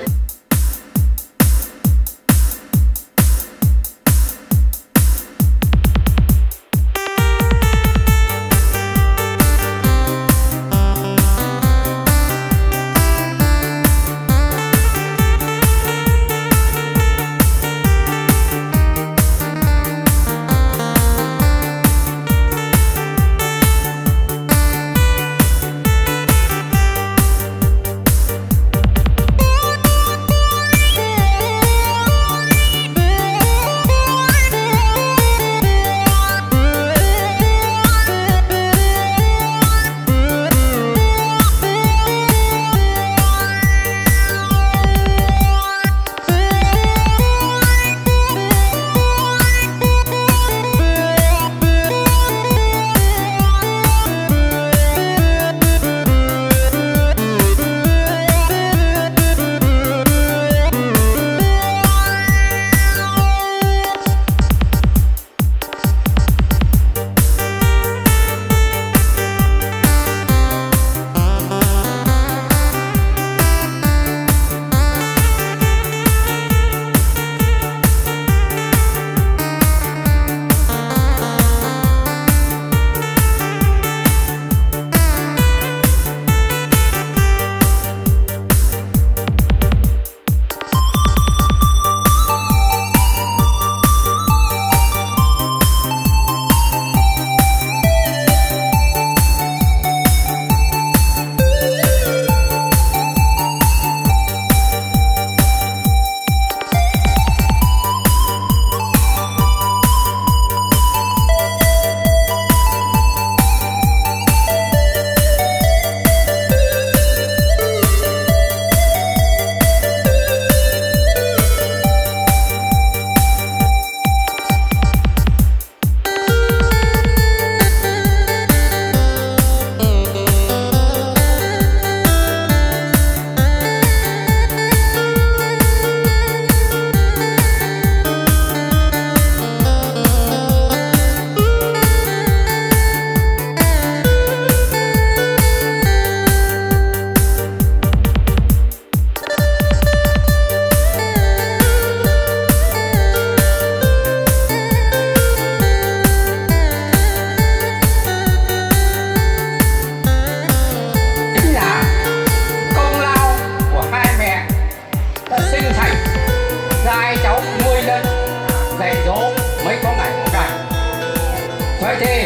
Vậy thì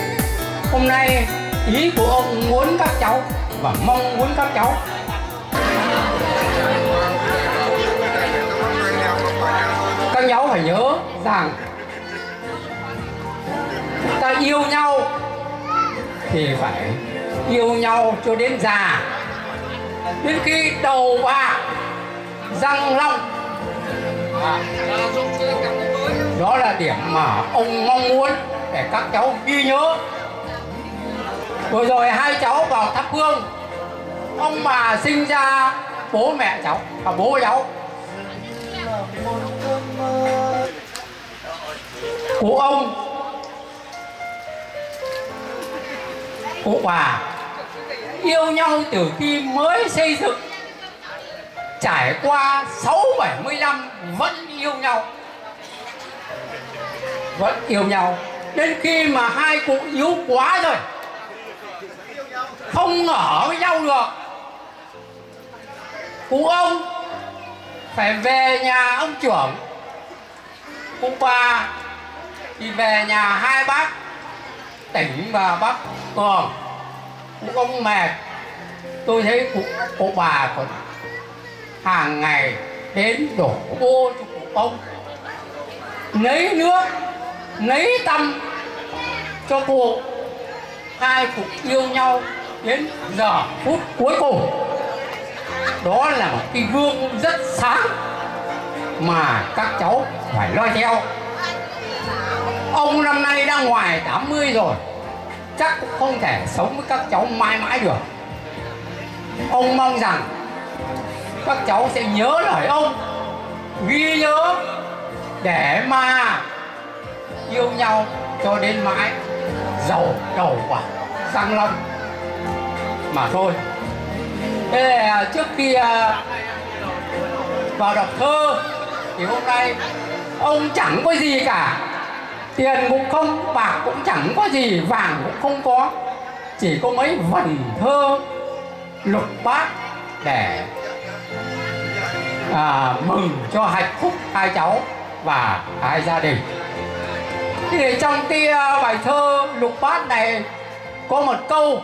hôm nay ý của ông muốn các cháu và mong muốn các cháu các cháu phải nhớ rằng ta yêu nhau thì phải yêu nhau cho đến già, đến khi đầu bạc răng long. À, đó là điểm mà ông mong muốn để các cháu ghi nhớ. Vừa rồi hai cháu vào thắp hương, ông bà sinh ra bố mẹ cháu và bố cháu của ông, của bà yêu nhau từ khi mới xây dựng, trải qua sáu bảy mươi năm vẫn yêu nhau, vẫn yêu nhau đến khi mà hai cụ yếu quá rồi, không ở với nhau được, cụ ông phải về nhà ông trưởng, cụ bà thì về nhà hai bác tỉnh và bác Ờ, cụ ông mệt. Tôi thấy cụ, cụ bà còn hàng ngày đến đổ bô cho cụ ông, lấy nước, lấy tăm cho cụ. Hai cụ yêu nhau đến giờ phút cuối cùng. Đó là một cái gương rất sáng mà các cháu phải noi theo. Ông năm nay đang ngoài tám mươi rồi, chắc cũng không thể sống với các cháu mãi mãi được. Ông mong rằng các cháu sẽ nhớ lời ông, ghi nhớ để mà yêu nhau cho đến mãi, giàu đầu quả răng long mà thôi. Thế là trước khi vào đọc thơ thì hôm nay ông chẳng có gì cả, tiền cũng không, bạc cũng chẳng có gì, vàng cũng không có, chỉ có mấy vần thơ lục bát để à, mừng cho hạnh phúc hai cháu và hai gia đình. Thì trong cái bài thơ lục bát này có một câu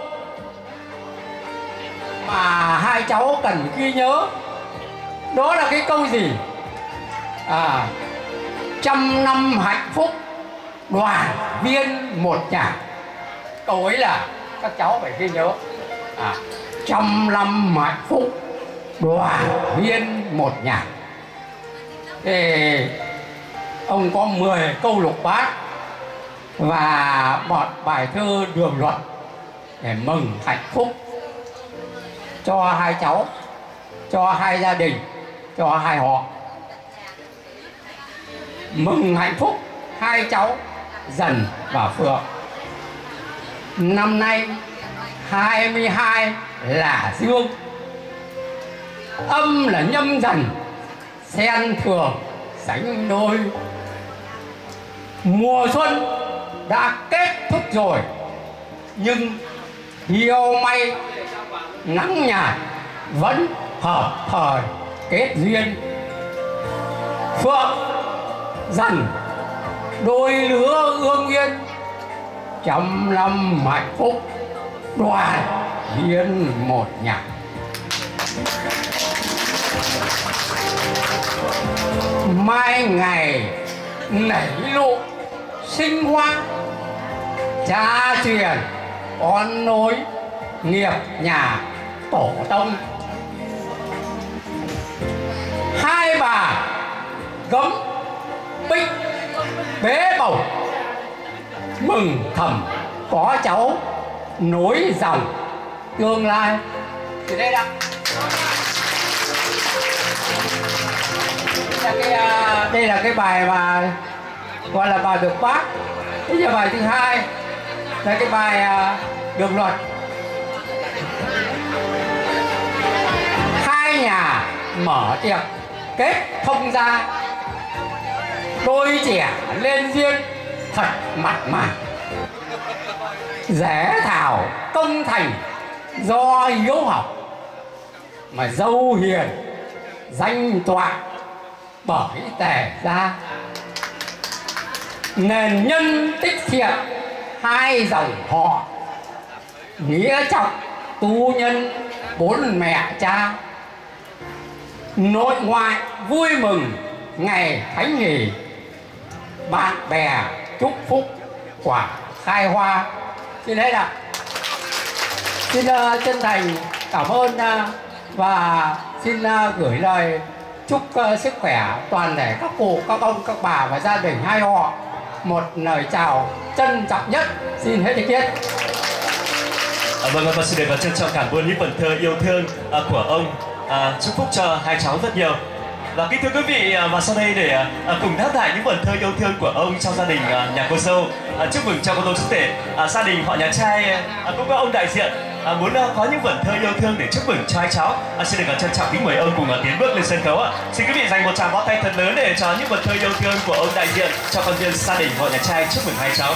mà hai cháu cần ghi nhớ. Đó là cái câu gì? À, trăm năm hạnh phúc đoàn viên một nhà. Câu ấy là các cháu phải ghi nhớ. À, trăm năm hạnh phúc đoàn viên một nhà. Thì ông có mười câu lục bát và một bài thơ đường luật để mừng hạnh phúc cho hai cháu, cho hai gia đình, cho hai họ. Mừng hạnh phúc hai cháu Dần và Phượng. Năm nay hai mươi hai là dương, âm là nhâm dần, xen thường sánh đôi. Mùa xuân đã kết thúc rồi, nhưng hiu may nắng nhạt vẫn hợp thời kết duyên. Phượng Dần đôi lứa ương yên, trăm năm hạnh phúc đoàn viên một nhà. Mai ngày nảy lộ sinh hoa, cha truyền con nối nghiệp nhà tổ tông. Hai bà gấm bích bế bầu, mừng thầm có cháu nối dòng tương lai. Thì đây là đây là cái, đây là cái bài mà gọi là bài được bác. Bây giờ bài thứ hai là cái bài đường luật. Hai nhà mở tiệc kết thông gia, đôi trẻ lên duyên thật mặn mà. Rẽ thảo công thành do hiếu học, mà dâu hiền danh tọa bởi tề gia. Nền nhân tích thiện hai dòng họ, nghĩa trọng tu nhân bốn mẹ cha. Nội ngoại vui mừng ngày thánh nghỉ, bạn bè chúc phúc quả khai hoa. Xin thế là xin uh, chân thành cảm ơn uh, và xin uh, gửi lời chúc uh, sức khỏe toàn thể các cụ, các ông, các bà và gia đình hai họ. Một lời chào trân trọng nhất. Xin hết ý kiến. À, vâng, và xin được trân trọng cảm ơn những vần thơ yêu thương à, của ông. À, chúc phúc cho hai cháu rất nhiều. Và kính thưa quý vị, à, và sau đây để à, cùng đáp lại những vần thơ yêu thương của ông trong gia đình à, nhà cô dâu. À, chúc mừng cho cô dâu chú rể, à, gia đình họ nhà trai à, cũng có ông đại diện à, muốn à, có những vần thơ yêu thương để chúc mừng cho hai cháu. À, xin được trân trọng kính mời ông cùng à, tiến bước lên sân khấu ạ. À. Xin quý vị dành một tràng vỗ tay thật lớn để cho những vần thơ yêu thương của ông đại diện cho con viên gia đình họ nhà trai chúc mừng hai cháu.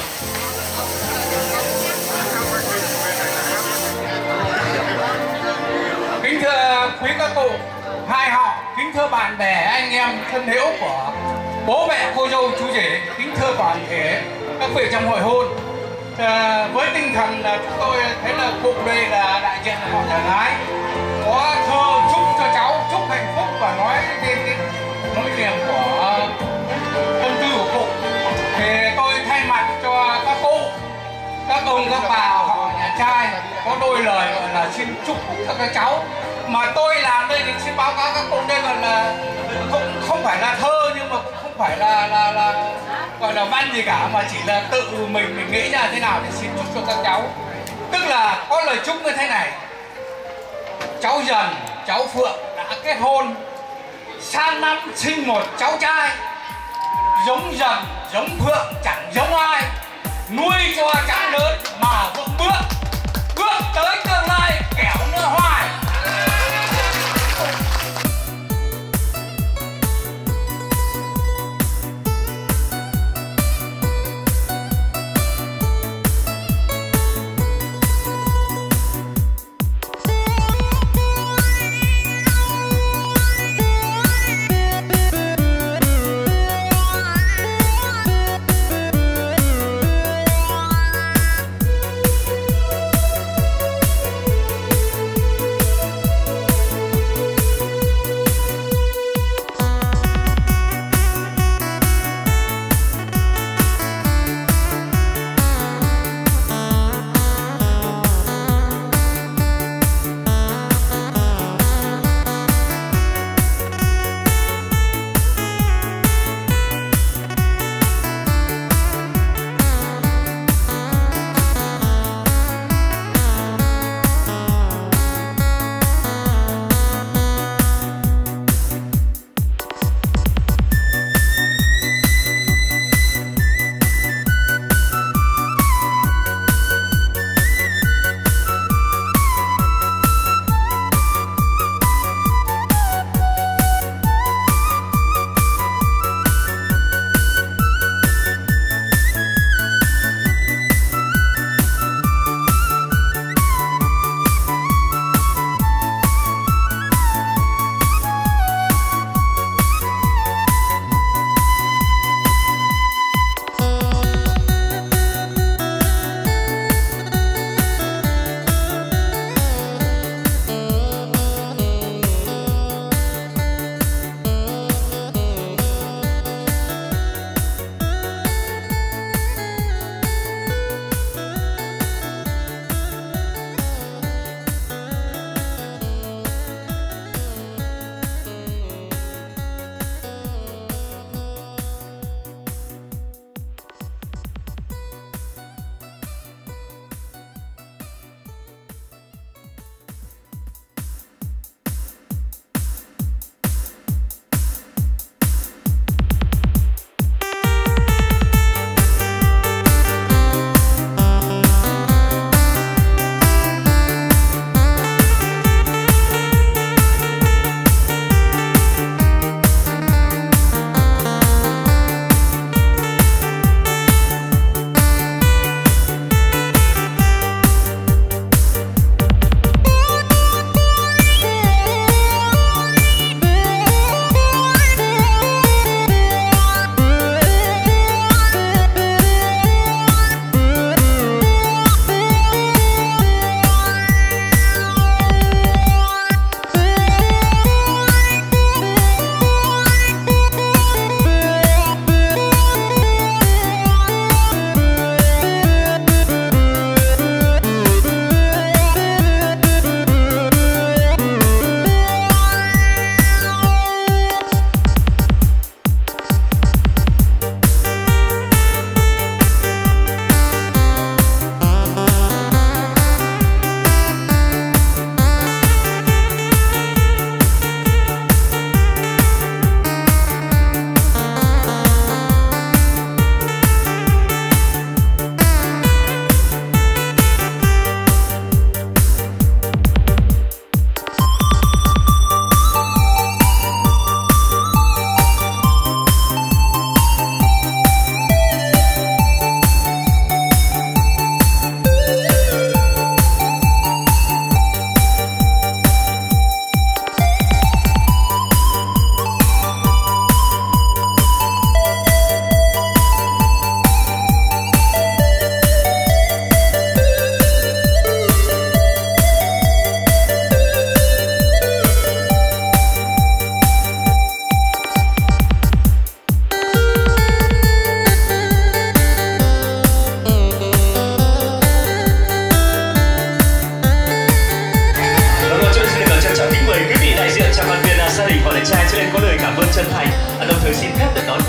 Kính thưa quý các cụ, hai họ, kính thưa bạn bè anh em thân hữu của bố mẹ cô dâu chú rể, kính thưa toàn thể các vị trong hội hôn. À, với tinh thần là chúng tôi thấy là cụ đây là đại diện họ nhà gái, có thơ chúc cho cháu, chúc hạnh phúc và nói cái, cái nỗi niềm của tâm tư của cụ. Thì tôi thay mặt cho các cụ, các ông các bà họ nhà trai có đôi lời gọi là xin chúc cho các cháu. Mà tôi làm đây thì xin báo cáo các cụ đây gọi là không không phải là thơ, nhưng mà cũng không phải là là là gọi là văn gì cả, mà chỉ là tự mình mình nghĩ ra thế nào để xin chúc cho các cháu. Tức là có lời chúc như thế này: cháu Dần, cháu Phượng đã kết hôn, sang năm sinh một cháu trai, giống Dần giống Phượng chẳng giống ai, nuôi cho cháu lớn mà vững bước, bước tới tương lai kẻo nữa hoài.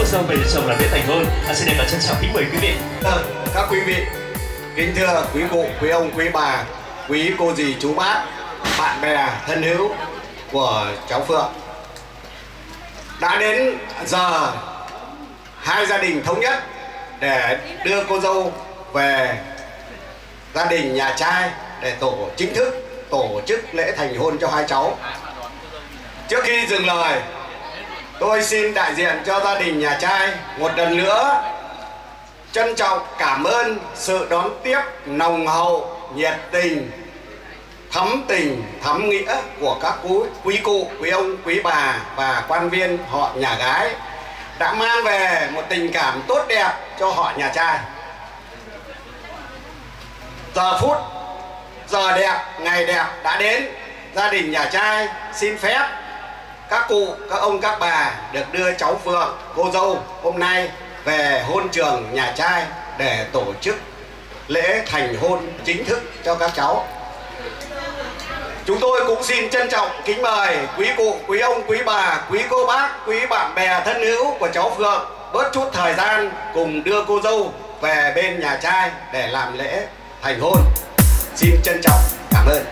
dâu về chồng làm lễ thành hôn. À, xin được trân trọng kính mời quý vị. À, các quý vị, kính thưa quý cụ, quý ông, quý bà, quý cô dì, chú bác, bạn bè, thân hữu của cháu Phượng. Đã đến giờ hai gia đình thống nhất để đưa cô dâu về gia đình nhà trai để tổ chính thức tổ chức lễ thành hôn cho hai cháu. Trước khi dừng lời, tôi xin đại diện cho gia đình nhà trai một lần nữa trân trọng cảm ơn sự đón tiếp nồng hậu, nhiệt tình, thắm tình, thắm nghĩa của các quý, quý cụ, quý ông, quý bà và quan viên họ nhà gái đã mang về một tình cảm tốt đẹp cho họ nhà trai. Giờ phút, giờ đẹp, ngày đẹp đã đến, gia đình nhà trai xin phép các cụ, các ông, các bà được đưa cháu Phượng, cô dâu hôm nay về hôn trường nhà trai để tổ chức lễ thành hôn chính thức cho các cháu. Chúng tôi cũng xin trân trọng kính mời quý cụ, quý ông, quý bà, quý cô bác, quý bạn bè thân hữu của cháu Phượng bớt chút thời gian cùng đưa cô dâu về bên nhà trai để làm lễ thành hôn. Xin trân trọng cảm ơn.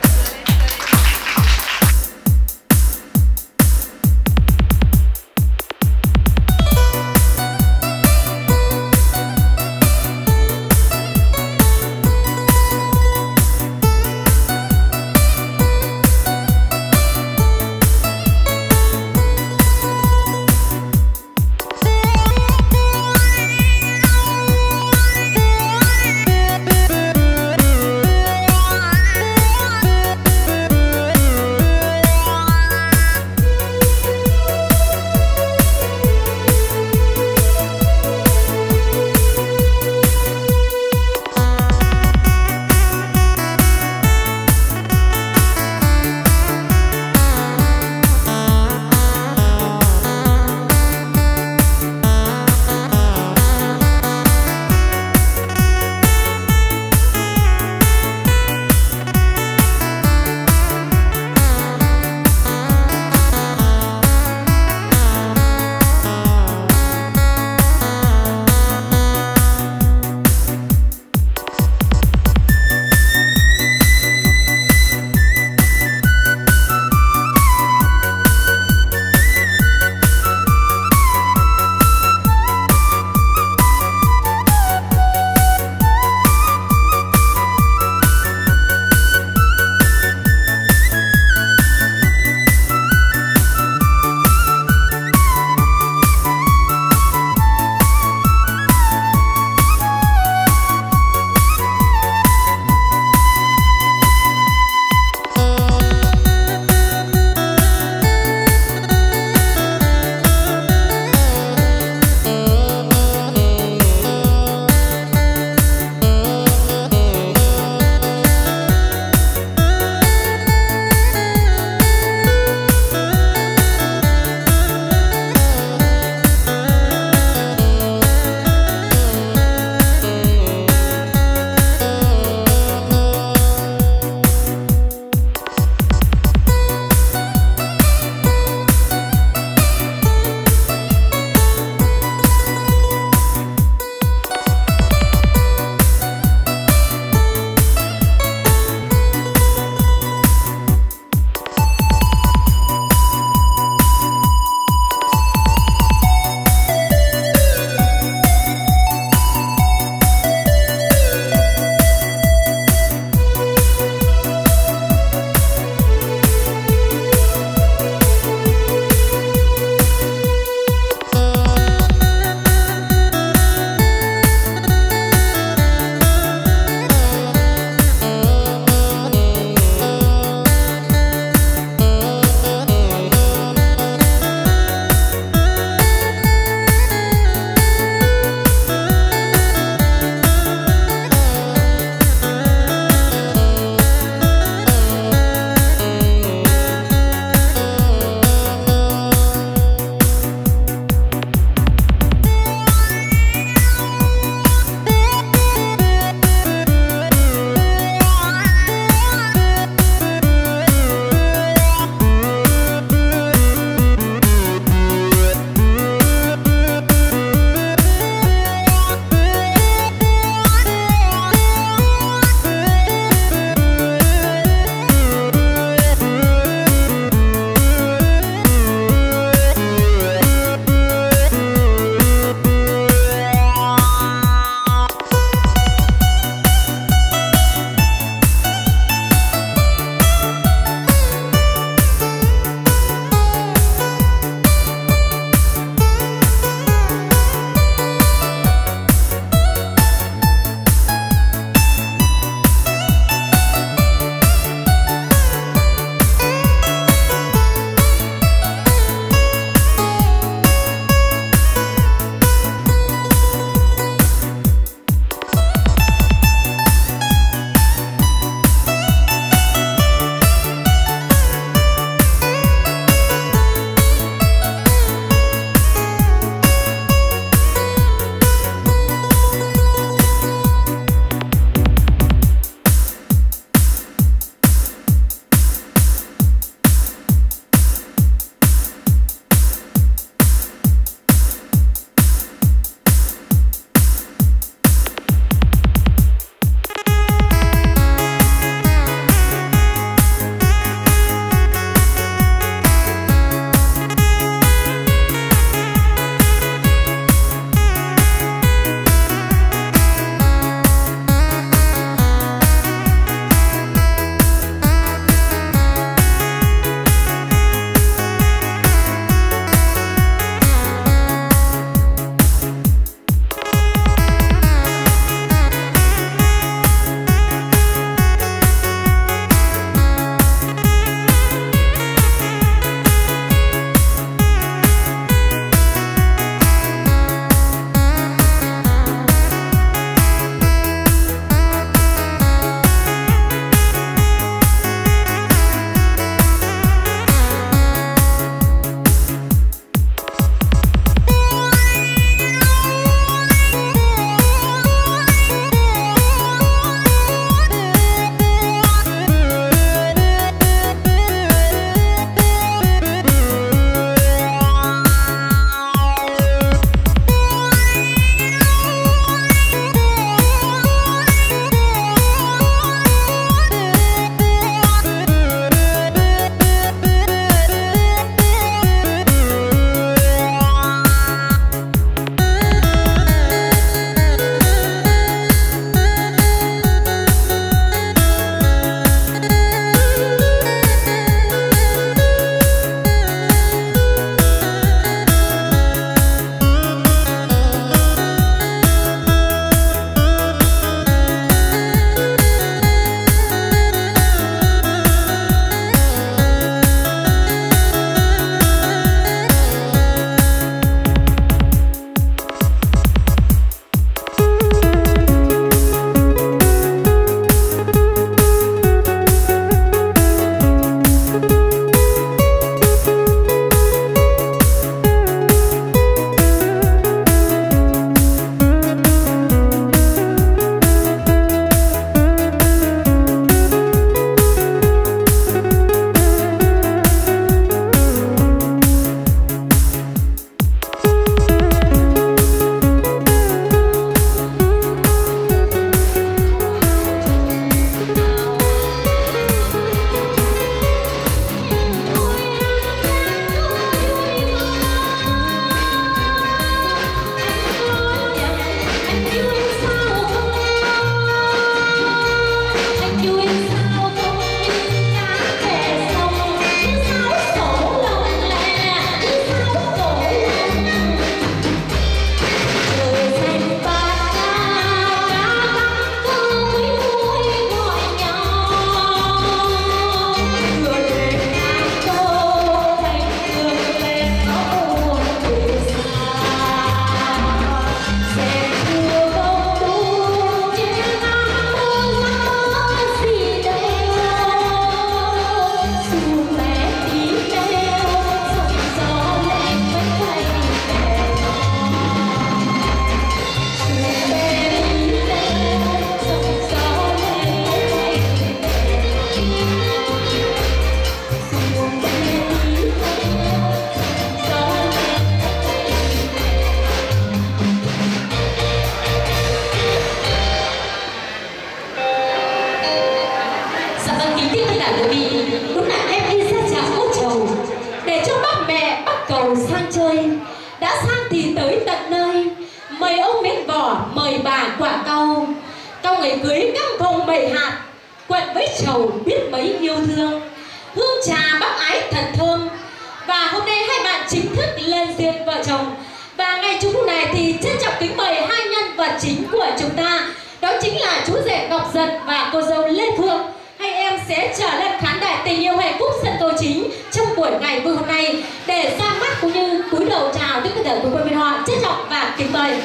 giàu sang chơi, đã sang thì tới tận nơi. Mời ông miếng vỏ, mời bà quả cau. Cau ngày cưới cắm phòng bảy hạt, quẹt với trầu biết mấy yêu thương. Hương trà bác ái thật thơm. Và hôm nay hai bạn chính thức lên duyên vợ chồng. Và ngay chúc phúc này thì trân trọng kính mời hai nhân vật chính của chúng ta. Đó chính là chú rể Ngọc Dần và cô dâu Lê Phương. Hai em sẽ trở lên khán đài tình yêu hạnh phúc sân khấu chính trong buổi ngày vui hôm nay để ra mắt cũng như cúi đầu chào tất cả các quý vị họ. Trân trọng và kính mời.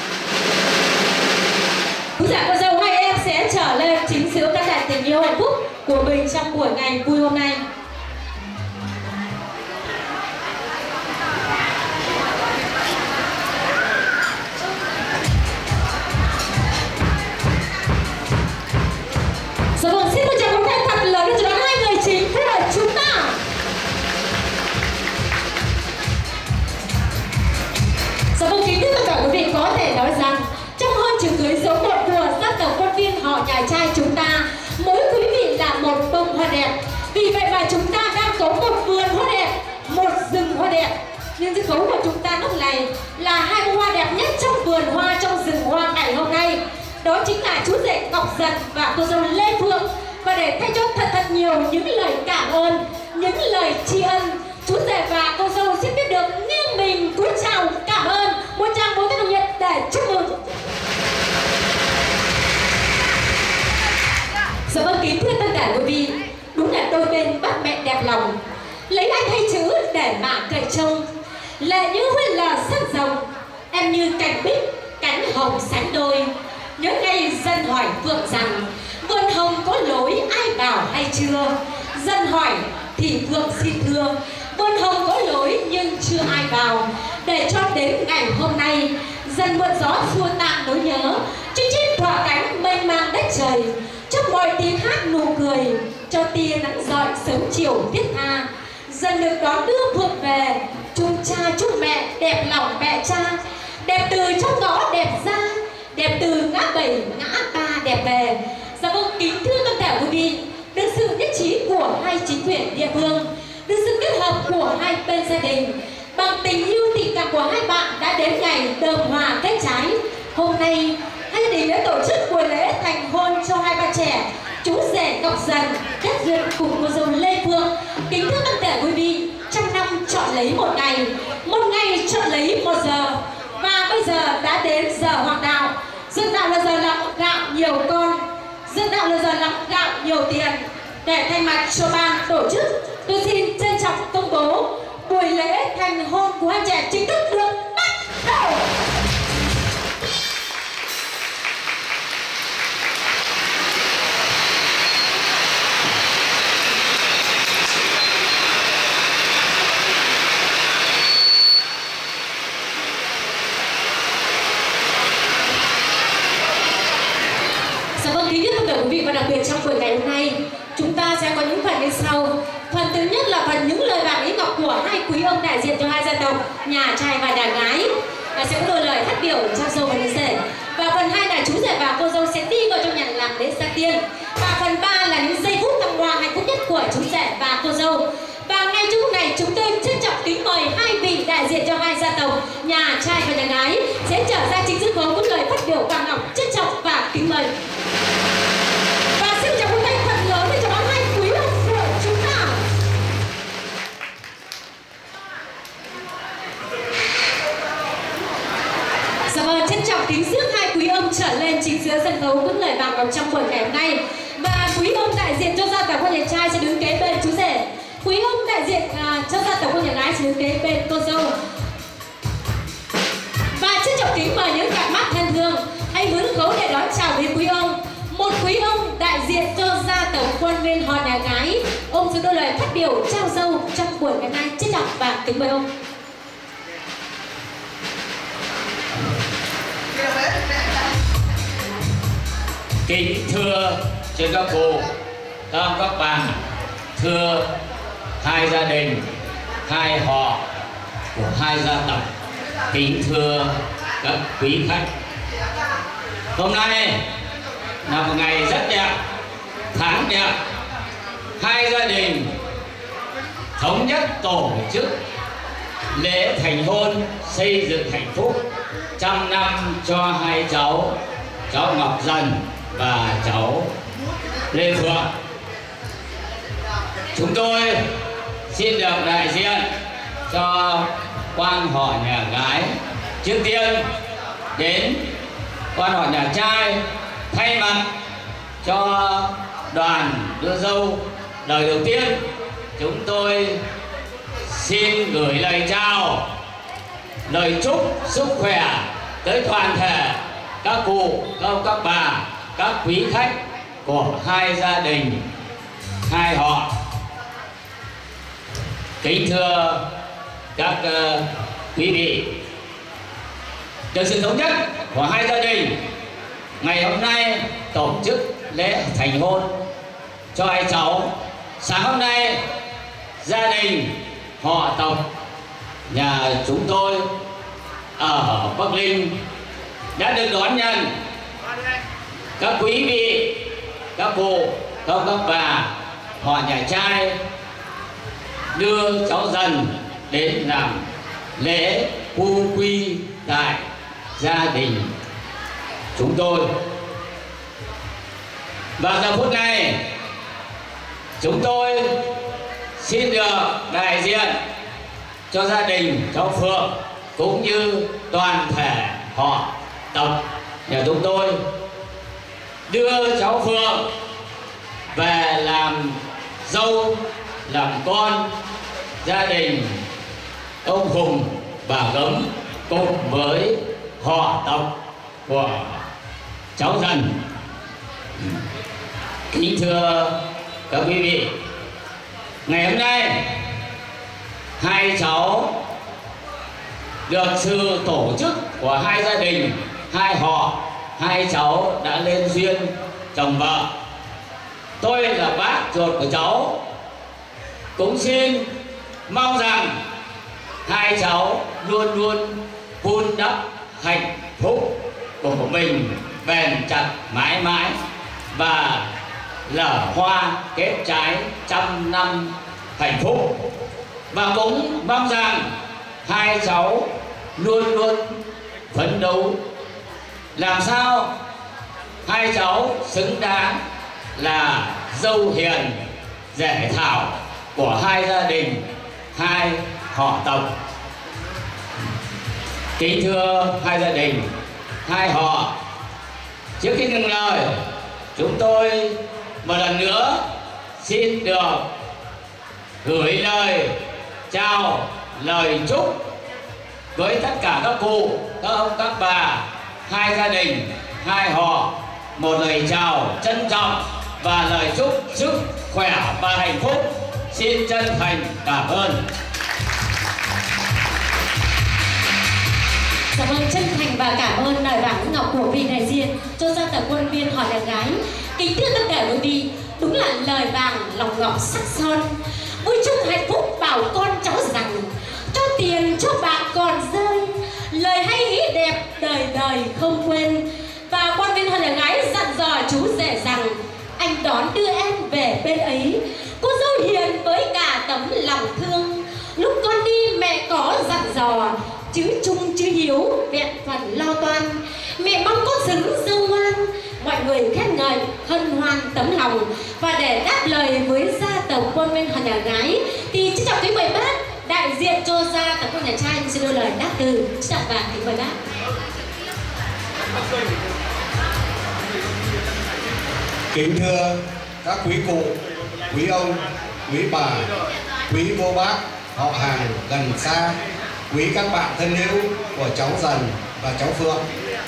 Chú rể cô dâu hai em sẽ trở lên chính giữa khán đài tình yêu hạnh phúc của mình trong buổi ngày vui hôm nay. Dạ vâng, xin một tràng pháo tay thật lớn để chào đón hai người chính thế là chúng ta. Dạ vâng, kính thưa tất cả quý vị, có thể nói rằng trong hơn trường cưới dấu một của gia tộc quân viên họ nhà trai chúng ta, mỗi quý vị là một bông hoa đẹp. Vì vậy mà chúng ta đang có một vườn hoa đẹp, một rừng hoa đẹp. Nhưng sân khấu của chúng ta lúc này là hai bông hoa đẹp nhất trong vườn hoa, trong rừng hoa ngày hôm nay. Đó chính là chú rể Ngọc Dần và cô dâu Lê Phương. Và để thay cho thật thật nhiều những lời cảm ơn, những lời tri ân, chú rể và cô dâu xin biết được nghiêng mình cúi chào cảm ơn. Một tràng vỗ tay nồng nhiệt để chúc mừng. Dạ vâng, kính thưa tất cả quý vị, đúng là đôi bên bác mẹ đẹp lòng, lấy anh hay chữ để mà cậy trông. Lệ như huyên là sắc rồng, em như cành bích cánh hồng sánh đôi. Nhớ ngay dân hỏi Phượng rằng vườn hồng có lối ai vào hay chưa. Dân hỏi thì Phượng xin thưa vườn hồng có lối nhưng chưa ai vào. Để cho đến ngày hôm nay dần mượn gió xua tan nỗi nhớ, chim chim thỏa cánh mênh mang đất trời. Trong mọi tiếng hát nụ cười, cho tia nắng rọi sớm chiều thiết tha. Dần được đón đưa Phượng về, chung cha chúc mẹ đẹp lòng mẹ cha. Đẹp từ trong ngõ đẹp ra, đẹp từ ngã bảy ngã ba đẹp về. Dạ vâng, kính thưa tất cả quý vị, được sự nhất trí của hai chính quyền địa phương, được sự kết hợp của hai bên gia đình, bằng tình yêu tình cảm của hai bạn đã đến ngày đơm hòa kết trái. Hôm nay hai gia đình đã tổ chức buổi lễ thành hôn cho hai bạn trẻ, chú rể Ngọc Dần kết duyên cùng cô dâu Lê Phương. Kính thưa tất cả quý vị, trong năm chọn lấy một ngày, một ngày chọn lấy một giờ, và bây giờ đã đến giờ hoàng đạo. Dương đạo là giờ lắm gạo nhiều con, dương đạo là giờ lắm gạo nhiều tiền. Để thay mặt cho ban tổ chức, tôi xin trân trọng công bố buổi lễ thành hôn của hai trẻ chính thức được bắt đầu. Và đặc biệt trong buổi ngày hôm nay, chúng ta sẽ có những phần như sau. Phần thứ nhất là phần những lời vàng ý ngọc của hai quý ông đại diện cho hai dân tộc, nhà trai và nhà gái, và sẽ có đôi lời phát biểu cho dâu và đến rể. Và phần hai là chú rể và cô dâu sẽ đi vào trong nhà làm lễ gia tiên. Và phần ba là những giây phút thăng hoa hạnh phúc nhất của chú rể và cô dâu. Và ngay trong lúc này chúng tôi trân trọng kính mời hai vị đại diện cho hai gia tộc, nhà trai và nhà gái sẽ trở ra chính sân khấu với lời phát biểu vàng ngọc. Trân trọng và kính mời. Dạ vâng, trân trọng kính rước hai quý ông trở lên chính giữa sân khấu với lời vàng ngọc trong buổi ngày hôm nay. Và quý ông đại diện cho gia tộc con nhà trai sẽ đứng kế bên chú rể, quý ông đại diện à, cho gia tộc con nhà gái sẽ đứng kế bên cô dâu. Và trân trọng kính mời những cặp mắt thân thương hãy hướng khấu để đón chào với quý ông. Một quý ông đại diện cho gia tộc quân viên họ nhà gái, ông sẽ đôi lời phát biểu trao dâu trong buổi ngày hôm nay. Trân trọng và kính mời ông. Kính thưa trên các cụ, thưa các bạn, thưa hai gia đình, hai họ của hai gia tộc, kính thưa các quý khách. Hôm nay là một ngày rất đẹp, tháng đẹp. Hai gia đình thống nhất tổ chức lễ thành hôn xây dựng hạnh phúc trăm năm cho hai cháu, cháu Ngọc Dần và cháu Lê Phượng. Chúng tôi xin được đại diện cho quan họ nhà gái trước tiên đến quan họ nhà trai thay mặt cho đoàn đưa dâu. Lời đầu tiên chúng tôi xin gửi lời chào, lời chúc sức khỏe tới toàn thể các cụ, các ông, các bà, các quý khách của hai gia đình, hai họ. Kính thưa các uh, quý vị, từ sự thống nhất của hai gia đình, ngày hôm nay tổ chức lễ thành hôn cho hai cháu. Sáng hôm nay gia đình họ tộc nhà chúng tôi ở Bắc Ninh đã được đón nhận các quý vị, các cụ, các ông, các bà họ nhà trai đưa cháu Dần đến làm lễ pu quy tại gia đình chúng tôi. Và giờ phút này chúng tôi xin được đại diện cho gia đình cháu Phượng cũng như toàn thể họ tộc nhà chúng tôi đưa cháu Phượng về làm dâu, làm con gia đình ông Hùng, bà Gấm cùng với họ tộc của cháu Dần. Kính thưa các quý vị, ngày hôm nay hai cháu được sự tổ chức của hai gia đình, hai họ, hai cháu đã lên duyên chồng vợ. Tôi là bác ruột của cháu cũng xin mong rằng hai cháu luôn luôn vun đắp hạnh phúc của mình bền chặt mãi mãi và lở hoa kết trái trăm năm hạnh phúc. Và cũng mong rằng hai cháu luôn luôn phấn đấu làm sao hai cháu xứng đáng là dâu hiền rể thảo của hai gia đình, hai họ tộc. Kính thưa hai gia đình, hai họ, trước khi ngừng lời, chúng tôi một lần nữa xin được gửi lời chào, lời chúc với tất cả các cụ, các ông, các bà, hai gia đình, hai họ một lời chào trân trọng và lời chúc sức khỏe và hạnh phúc. Xin chân thành cảm ơn. Cảm ơn chân thành và cảm ơn lời bảng ngọc của vị đại diện cho gia tộc quân viên họ nhà gái. Kính thưa tất cả quý vị, đúng là lời vàng lòng ngọc sắc son, vui chung hạnh phúc bảo con cháu rằng cho tiền cho bạc còn rơi, lời hay ý đẹp đời đời không quên. Và quan viên họ nhà gái dặn dò chú rể rằng anh đón đưa em về bên ấy, cô dâu hiền với cả tấm lòng thương. Lúc con đi mẹ có dặn dò, chứ trung chứ hiếu vẹn phần lo toan. Mẹ mong con xứng dâu ngoan, mọi người khen ngợi hân hoan tấm lòng. Và để đáp lời với gia tộc quân bên họ nhà gái thì xin chào quý mời bác đại diện cho gia tộc quân nhà trai xin đưa lời đáp từ. Xin chào và kính mời bác. Kính thưa các quý cụ, quý ông, quý bà, quý cô bác, họ hàng gần xa, quý các bạn thân hữu của cháu Dần và cháu Phượng.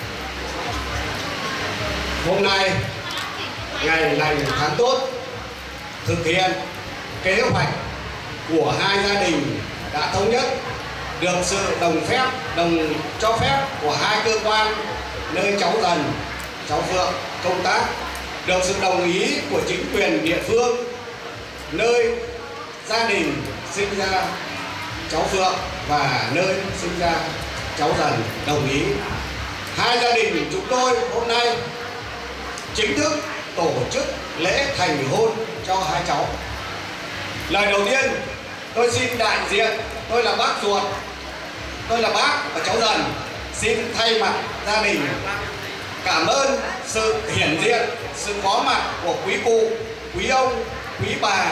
Hôm nay, ngày lành tháng tốt, thực hiện kế hoạch của hai gia đình đã thống nhất, được sự đồng phép, đồng cho phép của hai cơ quan nơi cháu Dần, cháu Phượng công tác, được sự đồng ý của chính quyền địa phương nơi gia đình sinh ra cháu Phượng và nơi sinh ra cháu Dần đồng ý. Hai gia đình chúng tôi hôm nay chính thức tổ chức lễ thành hôn cho hai cháu. Lời đầu tiên tôi xin đại diện, tôi là bác ruột, tôi là bác và cháu Dần, xin thay mặt gia đình cảm ơn sự hiển diện, sự có mặt của quý cụ, quý ông, quý bà,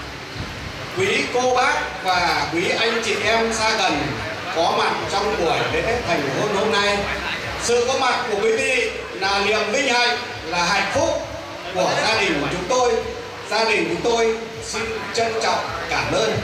quý cô bác và quý anh chị em xa gần có mặt trong buổi lễ thành hôn hôm nay. Sự có mặt của quý vị là niềm vinh hạnh, là hạnh phúc của gia đình của chúng tôi. Gia đình chúng tôi xin trân trọng cảm ơn.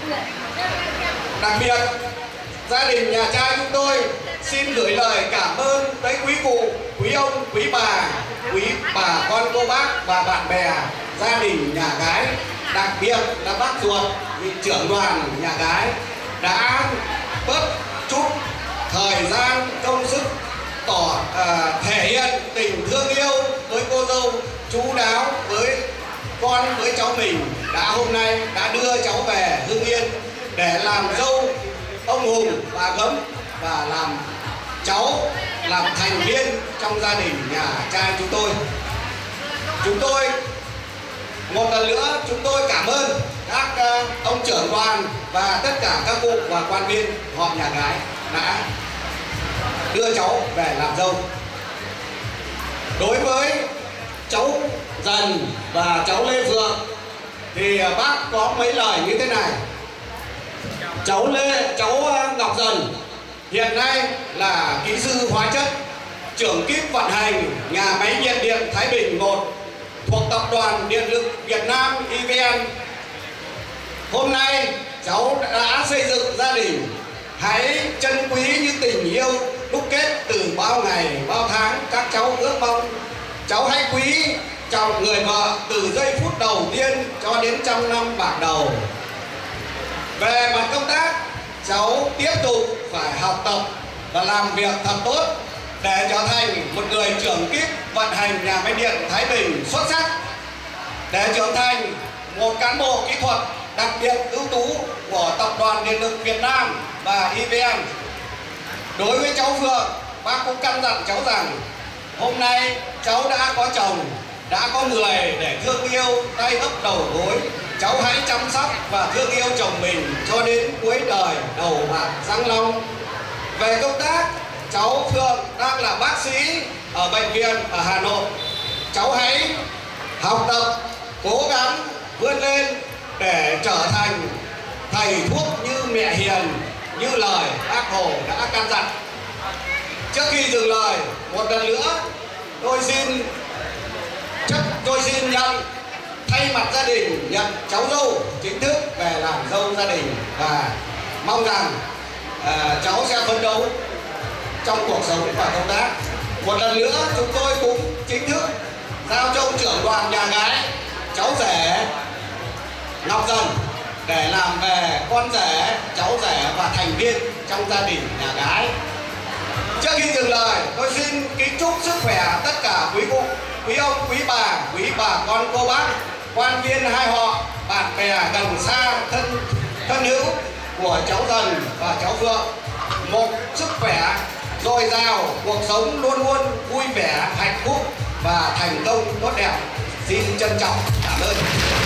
Đặc biệt, gia đình nhà trai chúng tôi xin gửi lời cảm ơn tới quý cụ, quý ông, quý bà, quý bà con cô bác và bạn bè gia đình nhà gái. Đặc biệt là bác ruột, vị trưởng đoàn nhà gái đã bất chút thời gian công sức tỏ à, thể hiện tình thương yêu với cô dâu, chú đáo với con, với cháu mình, đã hôm nay đã đưa cháu về Hưng Yên để làm dâu ông Hùng, bà Gấm và làm cháu, làm thành viên trong gia đình nhà trai chúng tôi. Chúng tôi một lần nữa chúng tôi cảm ơn các uh, ông trưởng đoàn và tất cả các cụ và quan viên họ nhà gái đã đưa cháu về làm dâu. Đối với cháu Dần và cháu Lê Phượng thì uh, bác có mấy lời như thế này. Cháu Lê, cháu uh, Ngọc Dần hiện nay là kỹ sư hóa chất, trưởng kíp vận hành nhà máy nhiệt điện Thái Bình một thuộc Tập đoàn Điện lực Việt Nam e vê en. Hôm nay cháu đã xây dựng gia đình. Hãy trân quý những tình yêu đúc kết từ bao ngày, bao tháng các cháu ước mong. Cháu hãy quý chồng người vợ từ giây phút đầu tiên cho đến trăm năm bạc đầu. Về mặt công tác, cháu tiếp tục phải học tập và làm việc thật tốt để trở thành một người trưởng kíp vận hành nhà máy điện Thái Bình xuất sắc, để trở thành một cán bộ kỹ thuật đặc biệt ưu tú của Tập đoàn Điện lực Việt Nam và e vê en. Đối với cháu Phượng, bác cũng căn dặn cháu rằng hôm nay cháu đã có chồng, đã có người để thương yêu tay ấp đầu gối. Cháu hãy chăm sóc và thương yêu chồng mình cho đến cuối đời đầu bạc răng long. Về công tác, cháu Phượng đang là bác sĩ ở bệnh viện ở Hà Nội. Cháu hãy học tập, cố gắng vươn lên để trở thành thầy thuốc như mẹ hiền, như lời bác Hồ đã căn dặn. Trước khi dừng lời, một lần nữa tôi xin chấp tôi xin nhận thay mặt gia đình nhận cháu dâu chính thức về làm dâu gia đình và mong rằng à, cháu sẽ phấn đấu trong cuộc sống và công tác. Một lần nữa chúng tôi cũng chính thức giao cho ông trưởng đoàn nhà gái cháu rể Ngọc Dần để làm về con rể, cháu rể và thành viên trong gia đình nhà gái. Trước khi dừng lời, tôi xin kính chúc sức khỏe tất cả quý cụ, quý ông, quý bà, quý bà con cô bác, quan viên hai họ, bạn bè gần xa, thân thân hữu của cháu Dần và cháu Phượng một sức khỏe dồi dào, cuộc sống luôn luôn vui vẻ, hạnh phúc và thành công tốt đẹp. Xin trân trọng cảm ơn.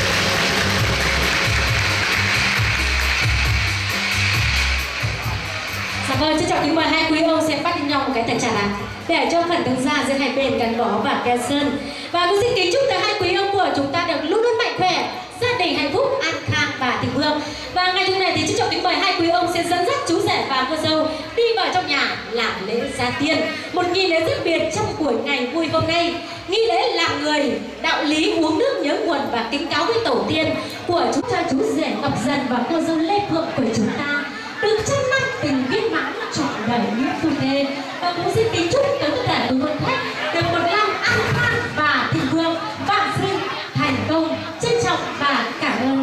Dạ vâng, trân trọng kính mời hai quý ông sẽ bắt cho nhau một cái tay trà đạp để cho phần thương gia giữa hai bên gắn bó và keo sơn. Và cũng xin kính chúc tới hai quý ông của chúng ta được luôn luôn mạnh khỏe, gia đình hạnh phúc, an khang và thịnh vượng. Và ngay lúc này thì trân trọng kính mời hai quý ông sẽ dẫn dắt chú rể và cô dâu đi vào trong nhà làm lễ gia tiên, một nghi lễ rất biệt trong buổi ngày vui hôm nay. Nghi lễ làm người, đạo lý uống nước nhớ nguồn và kính cáo với tổ tiên của chúng ta, chú rể Ngọc Dần và cô dâu Lê Phượng của chúng ta được trăm năm tình viên mãn trọn đời nghĩa phu thê. Và cũng xin kính chúc tới tất cả quý quân khách được một năm an khang và thịnh vượng, vạn sinh thành công. Trân trọng và cảm ơn.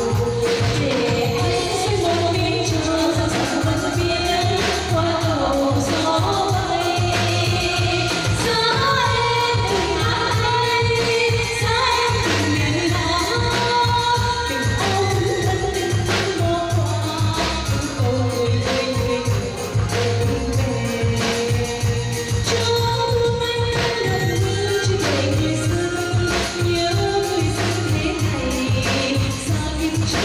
Oh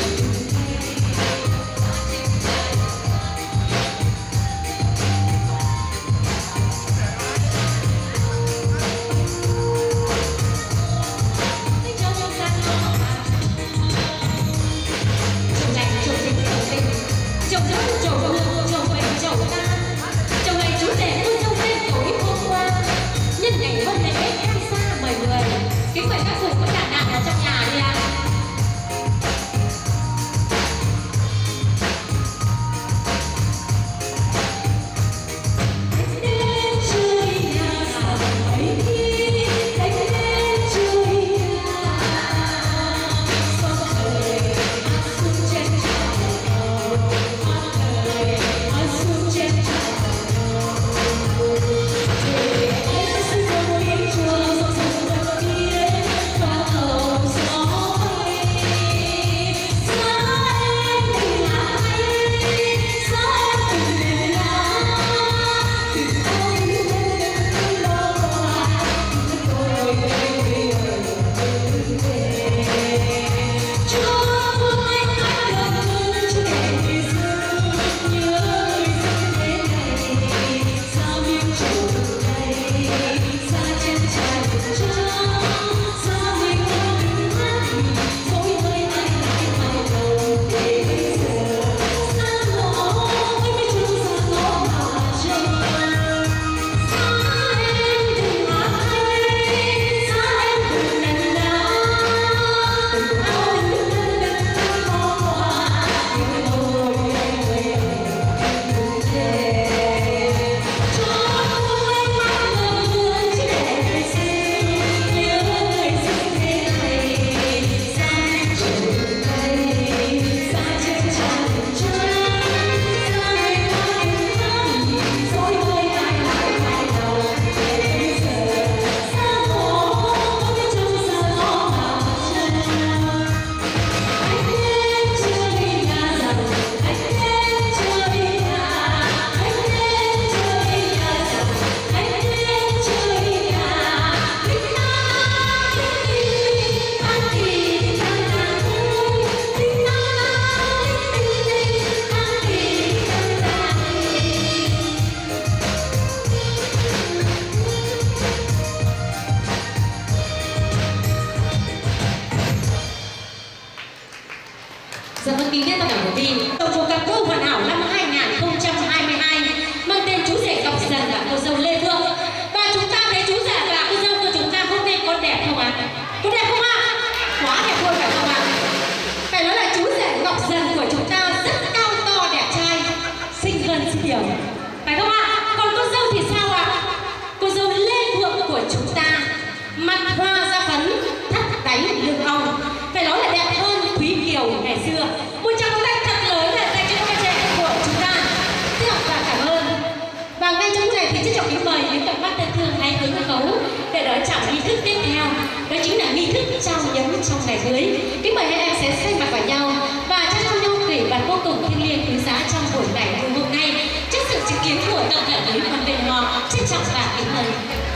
Dạ vâng, kính thưa tất cả quý vị, tổng số cặp đôi hoàn hảo năm hai nghìn không trăm hai mươi hai mang tên chú rể Ngọc Dần và cô dâu Lê Phương. Và chúng ta thấy chú rể và cô dâu của chúng ta hôm nay có đẹp không ạ? À? Có đẹp không ạ? À? Quá đẹp luôn phải không ạ? À? Phải nói là chú rể Ngọc Dần của chúng ta rất cao to đẹp trai, xinh hơn rất nhiều, phải không ạ? À? Còn cô dâu thì sao ạ? À? Cô dâu Lê Phương của chúng ta mặt hoa da phấn, thắt đáy lưng ong, phải nói là đẹp hơn Thúy Kiều ngày xưa. Một tràng pháo tay thật lớn là dành cho các trẻ của chúng ta. Xin học và cảm ơn. Và ngay trong lúc này thì trân trọng kính mời những cặp mắt thân thương hãy hướng khấu để đón chào nghi thức tiếp theo. Đó chính là nghi thức trao nhẫn trong ngày cưới. Kính mời hai em sẽ xoay mặt vào nhau và trao cho nhau kỷ vật vô cùng thiêng liêng quý giá trong buổi ngày hôm nay. Trước sự chứng kiến của toàn thể quý quan bên họ, trân trọng và kính mời.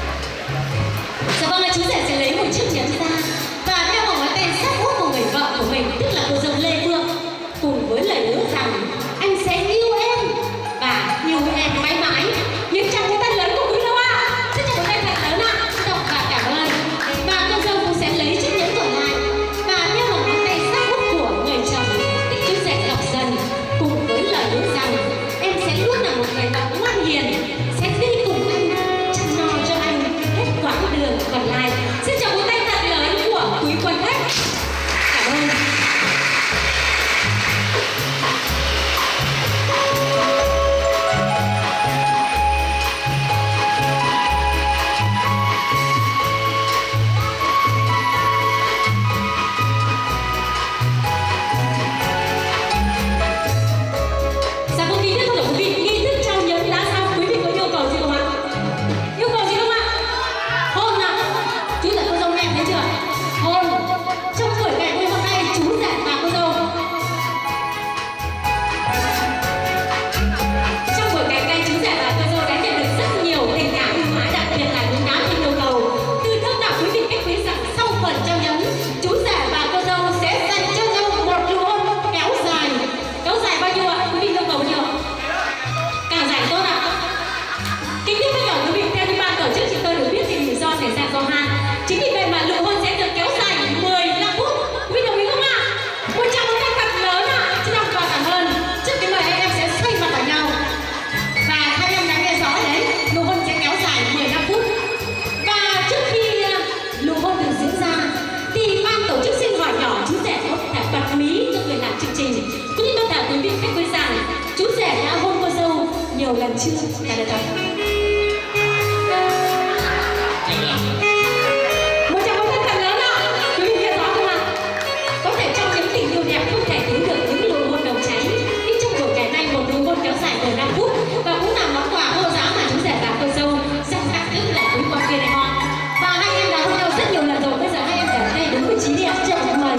Dạ vâng, chú rể sẽ lấy một chiếc nhẫn ra và đeo vào ngón tay sát út của người vợ của mình, tức là cô dâu Lê Phương, cùng với lời hứa rằng anh sẽ yêu em và yêu em mãi mãi. Những tràng pháo tay lớn của quý đâu ạ? Xin chào một tay thật lớn ạ. Đọc và cảm ơn. Và cô dâu cũng sẽ lấy chiếc nhẫn còn lại và đeo vào ngón tay sát út của người chồng. nhiều lần chưa? Cả đời thật. Một tràng pháo tay thật lớn ạ. Quý vị nghe rõ không ạ? Có thể trong những tình yêu đẹp không thể thiếu được những nụ hôn nồng cháy. Nhưng trong buổi ngày nay một nụ hôn kéo dài mười lăm phút và cũng là món quà vô giá mà chú rể và cô dâu dành tặng những để quý quan viên này họ. Và hai em đã hôn nhau rất nhiều lần rồi, bây giờ hai em để tay đúng vị trí đi ạ. Chào mời.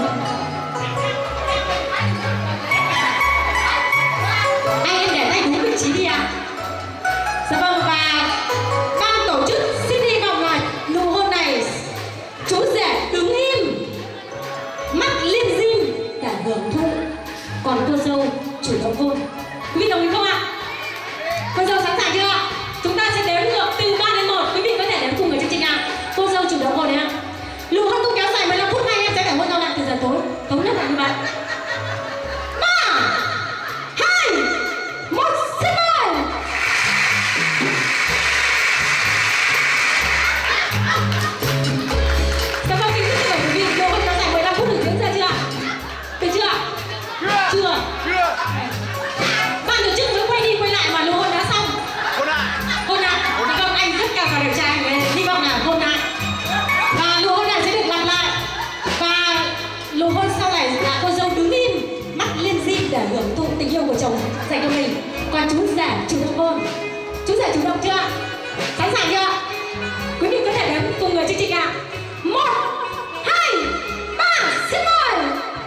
Hai em để tay đúng vị trí đi ạ. Dạ vâng, và ban tổ chức xin hy vọng là nụ hôn này chú rể đứng im, mắt lim dim cả hưởng thụ, còn cô dâu chủ động hôn. Quý vị đồng ý không ạ? Cô dâu sẵn sàng chưa ạ? Chúng ta sẽ đếm ngược từ ba đến một. Quý vị có thể đếm cùng với chương trình ạ. Cô dâu chủ động hôn đấy ạ. Nụ hôn cũng kéo dài mười lăm phút, hai em sẽ phải hôn nhau lại từ giờ tối. Tối nhất là như vậy. Ba, hai, một, xin mời. Cảm ơn kính thưa quý vị, nụ hôn kéo dài mười lăm phút được diễn ra chưa ạ? Được chưa ạ? Chưa. Chưa. Ban tổ chức mới quay đi quay lại mà nụ hôn đã xong. Hôn lại. Hôn lại. Vâng, anh rất cao và đẹp trai, hy vọng là hôn lại. Và nụ hôn này sẽ được lặp lại. Và nụ hôn sau này là cô dâu đứng im, mắt lên dim để hưởng thụ tình yêu của chồng dành cho mình. Còn chú rể chủ động hôn. Chú rể chủ động chưa? Sẵn sàng chưa? Quý vị có thể đếm cùng người chương trình ạ. Một, hai, ba, xin mời.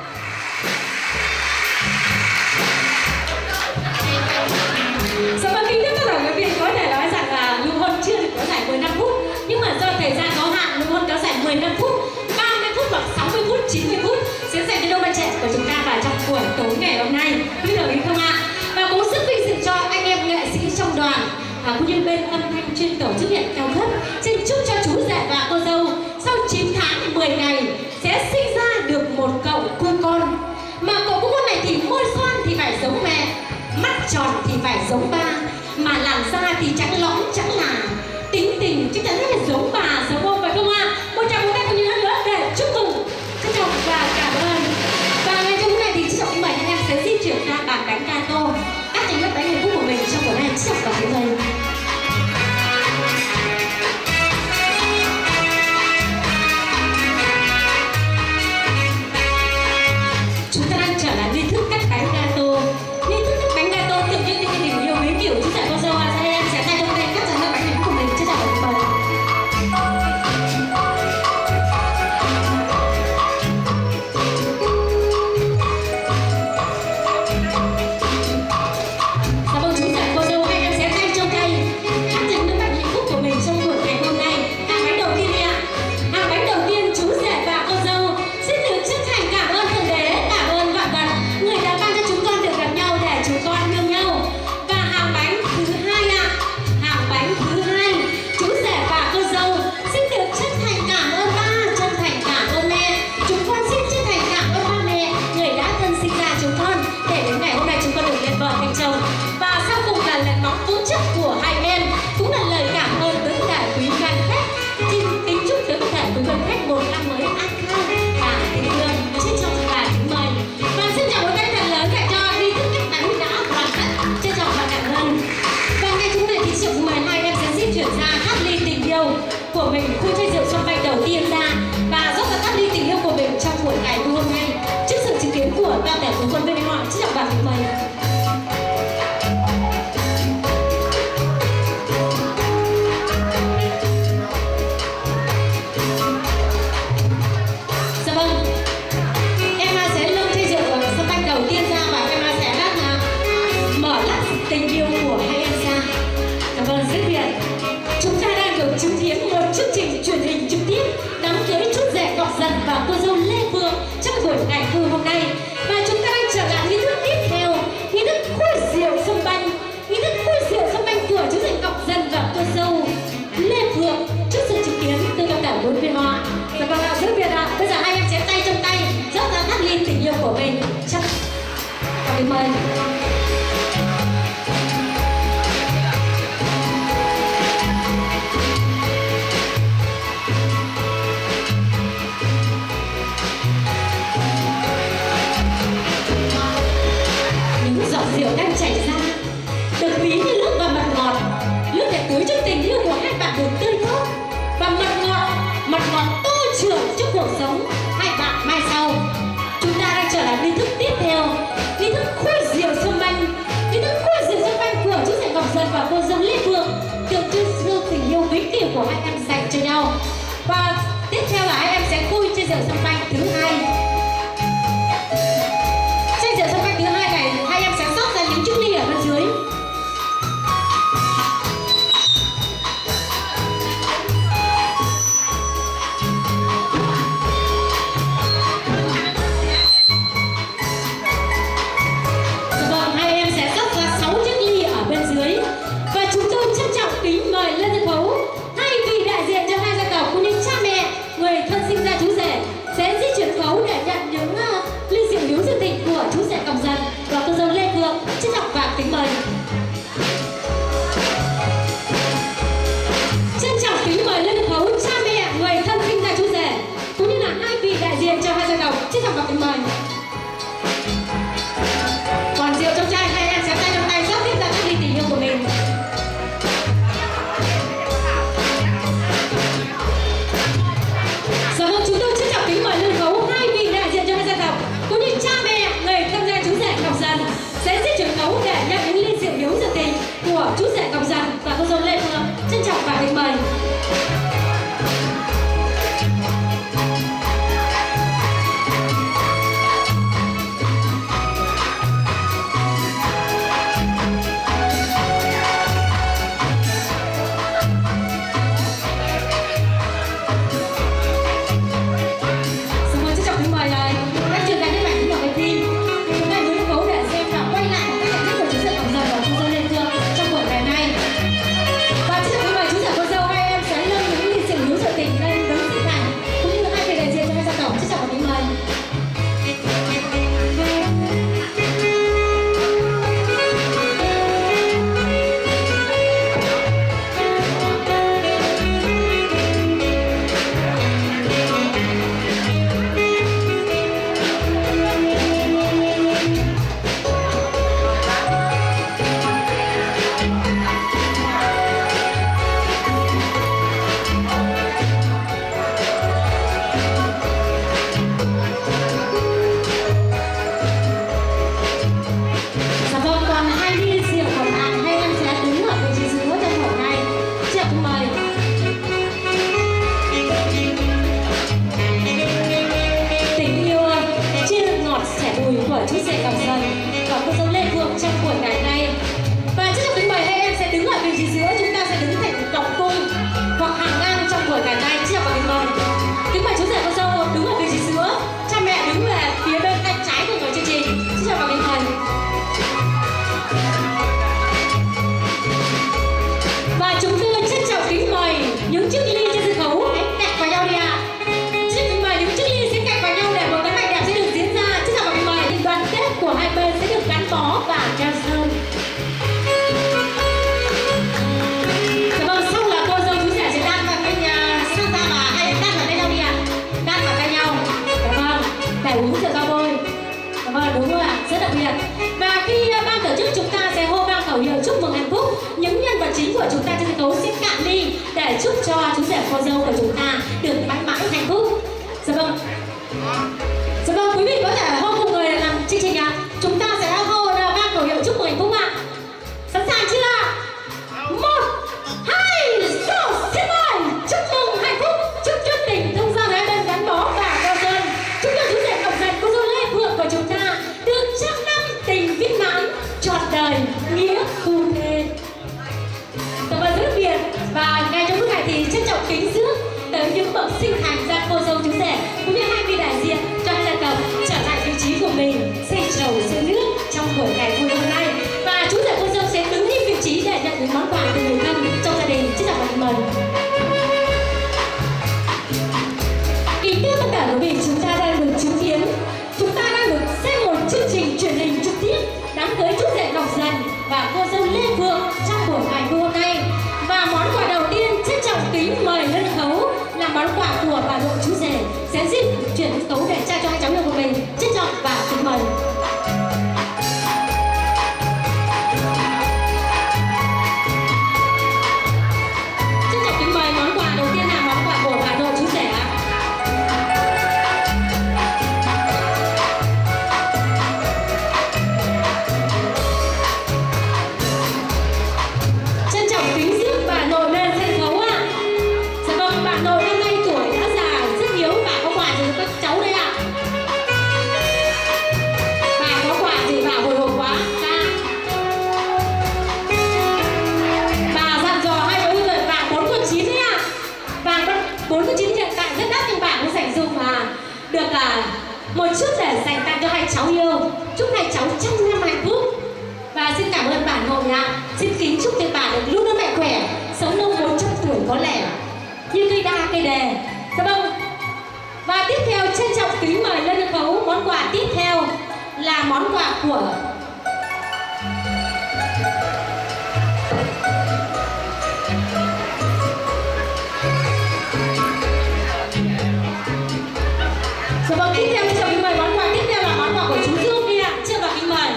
Dạ vâng, kính thưa tất cả quý vị, có thể nói rằng là nụ hôn chưa được kéo dài mười lăm phút, nhưng mà do thời gian có hạn, nụ hôn kéo dài mười lăm phút, ba mươi phút hoặc sáu mươi phút, chín mươi phút sẽ dành cho đôi bạn trẻ của chúng ta vào trong buổi tối ngày hôm nay. Quý vị đồng ý không ạ? Và cũng rất vinh dự cho anh em nghệ sĩ trong đoàn và cũng như bên âm thanh chuyên tổ chức hiện cao cấp, xin chúc cho chú rể và cô dâu sau chín tháng mười ngày sẽ sinh ra được một cậu cu con. Mà cậu cu con này thì môi son thì phải giống mẹ, mắt tròn thì phải giống ba, mà làn da thì trắng lõng trắng là, tính tình chắc chắn rất là giống bà giống ông, phải không ạ? Một tràng pháo tay cùng những nữa để chúc mừng, trân trọng và cảm ơn. Và ngay trong lúc này thì trân trọng mời anh em sẽ di chuyển ra bàn bánh gato, các thành viên bánh hạnh phúc của mình trong buổi này. Trân trọng và cảm ơn. Chúng ta đang trở lại nghi thức cắt bánh gato. Nghi thức cắt bánh gato tượng trưng cho tình yêu mến kiểu chú rể cô dâu à. Hai em sẽ tay trong tay cắt cho bánh hạnh phúc của mình. Trân trọng và cảm ơn. Dạ vâng, chú rể cô dâu, hai em sẽ tay trong tay cắt cho bánh hạnh phúc của mình trong buổi ngày hôm nay. Hàng bánh đầu tiên đi ạ. Hàng bánh đầu tiên chú rể và cô dâu xin được chân thành cảm ơn thượng đế, cảm ơn vạn vật, người đã ban cho chúng con được gặp nhau để chúng con yêu nhau. Và hàng bánh thứ hai ạ, hàng bánh thứ hai, chú rể và cô dâu xin được chân thành cảm ơn ba, chân thành cảm ơn mẹ. Chúng con xin chân thành cảm ơn ba mẹ, người đã thân sinh ra chúng con để đến ngày hôm nay chúng con được lên bờ thành chồng. Và sau cùng là lần móng vững chắc của hai em, cũng là lời cảm ơn tới tất cả quý quan khách. Xin kính chúc tới tất cả quý quan khách một năm mới an khang và tình thương. Trân trọng và kính mời. Và xin chào một tay thật lớn dành cho nghi thức cắt bánh đã hoàn tất. Trân trọng và cảm ơn. Và ngay chúng này thì chúc mời hai em sẽ di chuyển ra hát ly tình yêu của mình, khu chai rượu xoan vành đầu tiên ra và rót vào hát ly tình yêu của mình trong buổi ngày hôm nay trước sự chứng kiến của toàn thể quý quân bên họ. Trân trọng và kính mời. Dạ vâng, em sẽ lưng chai rượu ở sân banh đầu tiên ra và em sẽ lát là mở lát tình yêu của hai em ra. Dạ vâng, rất tuyệt. Chúng ta đang được chứng kiến một chương trình truyền hình trực tiếp đám cưới chú rể Ngọc Dần và cô dâu Lê Phương trong buổi ngày vui hôm nay. Và chúng ta đang trở lại nghi thức tiếp theo, nghi thức khui rượu sông banh, nghi thức khui rượu sông banh của chú rể Ngọc Dần và cô dâu Lê Phương trước sự chứng kiến từ tất cả bốn bên họ. Dạ vâng ạ, rất tuyệt ạ. Bây giờ hai em sẽ tay trong tay rót ra hát ly tình yêu của mình. Chắc cảm ơn mời. Những giọt rượu đang chảy ra được ví như nước vào mặt của hai em dành cho nhau. Và tiếp theo là hai em sẽ khui chai rượu champagne thứ hai. Chai rượu champagne thứ hai này hai em sẽ rót ra những chiếc ly ở bên dưới. Vâng, hai em sẽ rót ra sáu chiếc ly ở bên dưới. Và chúng tôi trân trọng kính mời lên sân khấu hai vị đại diện cho hai gia tộc cũng như cha mẹ, người thân sinh ra chú rể sẽ di chuyển khấu để nhận những uh, ly rượu biếu dự định của chú rể Ngọc Dần và cô dâu Lê Phượng. Trân trọng và kính mời. Trân trọng kính mời lên sân khấu cha mẹ, người thân sinh ra chú rể cũng như là hai vị đại diện cho hai gia tộc. Trân trọng và kính mời. Còn rượu trong chai hai em sẽ tay trong tay rót tiếp ra các ly tình yêu của mình. Dạ vâng, chúng tôi trân trọng kính mời lên khấu hai vị đại diện cho hai gia tộc cũng như cha mẹ, người thân gia chú rể Ngọc Dần sẽ di chuyển khấu để nhận những ly rượu biếu dự tình của chú rể Ngọc Dần và cô dâu Lê Phượng. Trân trọng và kính mời. Chúc cho chú rể cô dâu của chúng ta được mãi mãi hạnh phúc. Dạ vâng. Dạ vâng, quý vị có thể hô cùng người làm chương trình ạ. Chúng ta sẽ hô vang khẩu hiệu chúc mừng hạnh phúc ạ. Sẵn sàng chưa? Một, hai, sáu, xin mời. Chúc mừng hạnh phúc, chúc cho tình thông gia hai bên gắn bó và cao sơn. Chúc cho chú rể Ngọc Dần, cô dâu Lê Phượng của chúng ta được trăm năm tình viên mãn, trọn đời nghĩa phu thê. Dạ vâng, rất biệt. Và ngay trong lúc này thì trân trọng kính rước tới những bậc sinh thành ra cô dâu chú rể cũng như hai vị đại diện cho hai gia tộc trở lại vị trí của mình, xây trầu xây nước trong buổi ngày vui hôm nay. Và chú rể cô dâu sẽ đứng im vị trí để nhận những món quà từ người thân trong gia đình. Trân trọng và kính mời. Kính thưa tất cả quý vị, chúng ta đang được chứng kiến, chúng ta đang được xem một chương trình truyền hình trực tiếp đám cưới chú rể Ngọc Dần và cô dâu Lê Phượng trong buổi ngày vui hôm nay. Và món quà đầu tiên trân trọng kính mời lên khấu là món quà của bà nội chú rể sẽ giúp chuyển khấu để trao cho hai cháu nhỏ của mình. Trân trọng và kính mời. Trân trọng kính như cây đa cây đề. Dạ vâng. Và tiếp theo trân trọng kính mời lên sân khấu món quà tiếp theo là món quà của Dạ vâng, tiếp theo trân trọng kính mời món quà tiếp theo là món quà của chú Dương đi ạ. Trân trọng kính mời.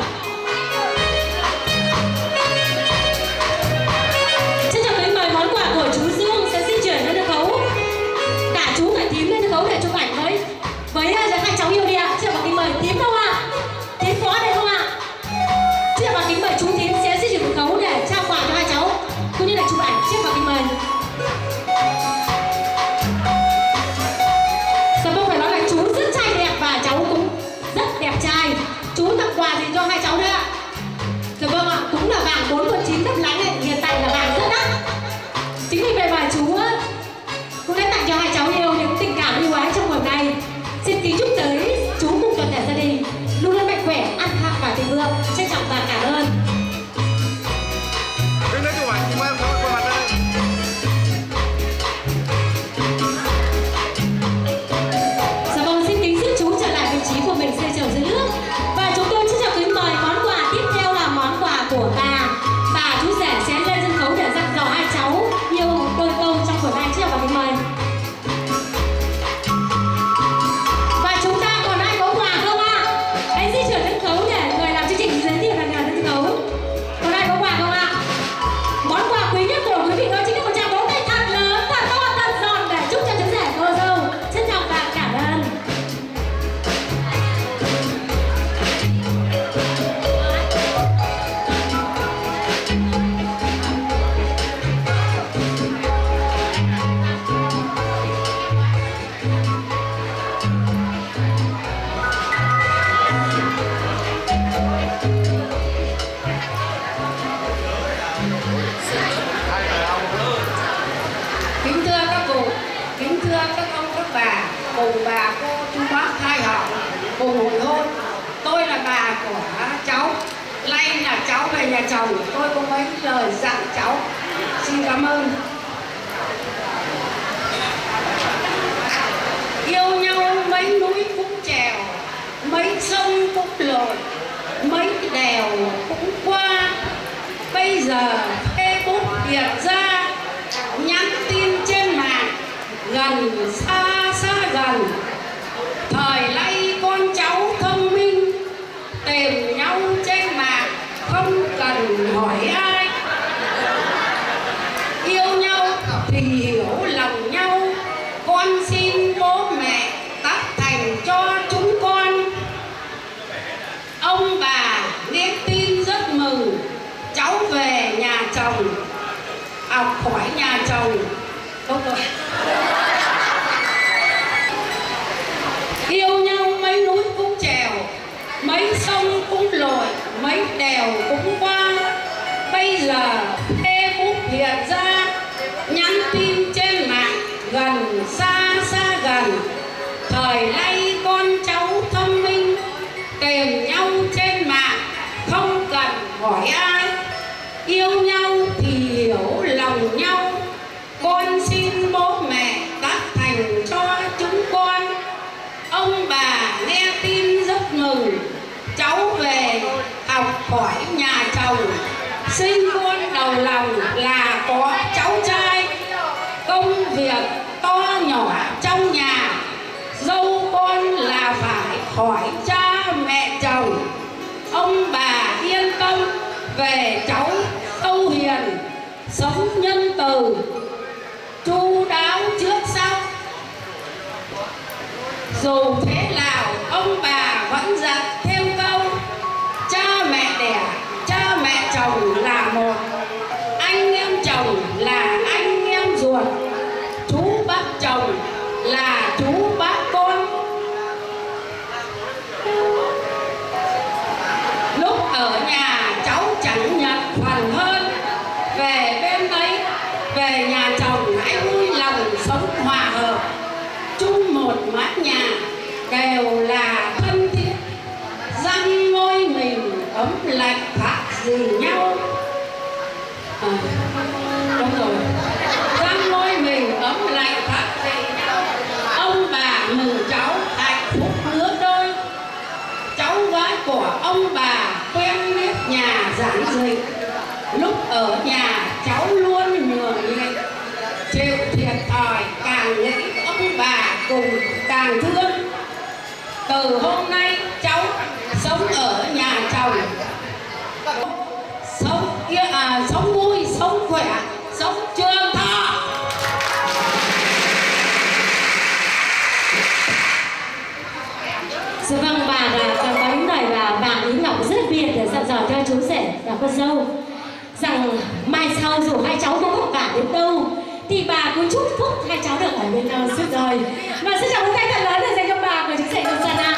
Trân trọng kính mời món quà của chú Dương sẽ di chuyển lên sân khấu. Cả chú cả Tím lên sân khấu để chụp ảnh với với hai cháu yêu đi ạ. Trân trọng kính mời Tím đâu ạ? Tím phó đây không ạ? Trân trọng kính mời chú Tím sẽ di chuyển sân khấu để trao quà cho hai cháu cũng như là chụp ảnh. Trân trọng kính mời. Dạ vâng, phải nói là chú rất trai đẹp và cháu cũng rất đẹp trai. Chú tặng quà gì cho hai cháu đấy ạ? Dạ vâng ạ, cũng là vàng bốn con chín lấp lánh này, hiện tại là vàng rất đắt. Chính vì vậy mà chú cũng đã tặng cho hai cháu yêu những tình cảm yêu ái trong buổi này. Xin kính chúc tới chú cùng toàn thể gia đình luôn luôn mạnh khỏe, an khang và thịnh vượng. Trân trọng và cảm ơn. Dạ vâng, xin kính giúp chú trở lại vị trí của mình xe chở dưới nước. Và chúng tôi trân trọng kính mời món quà tiếp theo là món quà của bà. Bà chú rể sẽ lên sân khấu để dặn dò hai cháu yêu đôi câu trong buổi này. Trân trọng và kính mời. Và chúng ta còn ai có quà không ạ? Hãy di chuyển sân khấu để người làm chương trình giới thiệu là nhờ lên sân khấu. Còn ai có quà không ạ? Món quà quý nhất của quý vị đó chính là một tràng vỗ tay thật lớn, thật to, thật giòn để chúc cho chú rể cô dâu. Trân trọng và cảm ơn. Kính thưa các cụ, kính thưa các ông các bà, cùng bà cô chú bác hai họ, cùng hồi hôn. Tôi là bà của cháu, nay là cháu về nhà chồng, tôi có mấy lời dặn cháu. Xin cảm ơn. Yêu nhau mấy núi cũng trèo, mấy sông cũng lội, mấy đèo cũng qua. Bây giờ Facebook hiện ra, nhắn tin trên mạng, gần xa xa gần. Thời nay con cháu thông minh, tìm nhau trên mạng, không cần hỏi ai. Yêu nhau thì hiểu lòng nhau, con xin bố mẹ tác thành cho chúng con. Ông bà nghe tin rất mừng, cháu về nhà chồng, học khỏi nhà chồng. Đúng rồi. Yêu nhau mấy núi cũng trèo, mấy sông cũng lội, mấy đèo cũng qua. Bây giờ Facebook hiện ra, nhắn tin trên mạng, gần xa xa gần. Thời nay con cháu thông minh, tìm nhau trên mạng, không cần hỏi ai. Yêu nhau thì hiểu lòng nhau, con xin bố mẹ tác thành cho chúng con. Ông bà nghe tin rất mừng, cháu về học khỏi nhà chồng. Sinh con đầu lòng là có cháu trai, công việc to nhỏ trong nhà, dâu con là phải hỏi cha mẹ chồng. Ông bà yên tâm về cháu Âu Hiền, sống nhân từ, chu đáo trước sau. Dù thế nào ông bà vẫn dặn thêm câu, cha mẹ đẻ, cha mẹ chồng là một, anh em chồng là anh em ruột, chú bác chồng là chú bác con. Lúc ở nhà cháu chẳng nhận phần hơn, về bên đấy, về nhà chồng hãy vui lòng sống hòa hợp, chung một mái nhà, đều là thân thiết, răng môi mình ấm lạnh khác gì nhau. À, đúng rồi, răng môi mình ấm lạnh của ông bà quen biết nhà giản dị, lúc ở nhà cháu luôn nhường nhịn, chịu thiệt thòi càng nghĩ ông bà cùng càng thương. Từ hôm nay cháu sống ở nhà chồng, sống kia à, sống vui, sống khỏe, sống trường thọ. Dạ vâng, bà là có những lời là bà Lý Ngọc rất biệt để dặn dò cho chú rể và con dâu rằng mai sau dù hai cháu có vất vả đến đâu thì bà cứ chúc phúc hai cháu được ở bên nhau suốt đời. Và xin chào một tay thật lớn để dành cho bà của chú rể Công Dân ạ.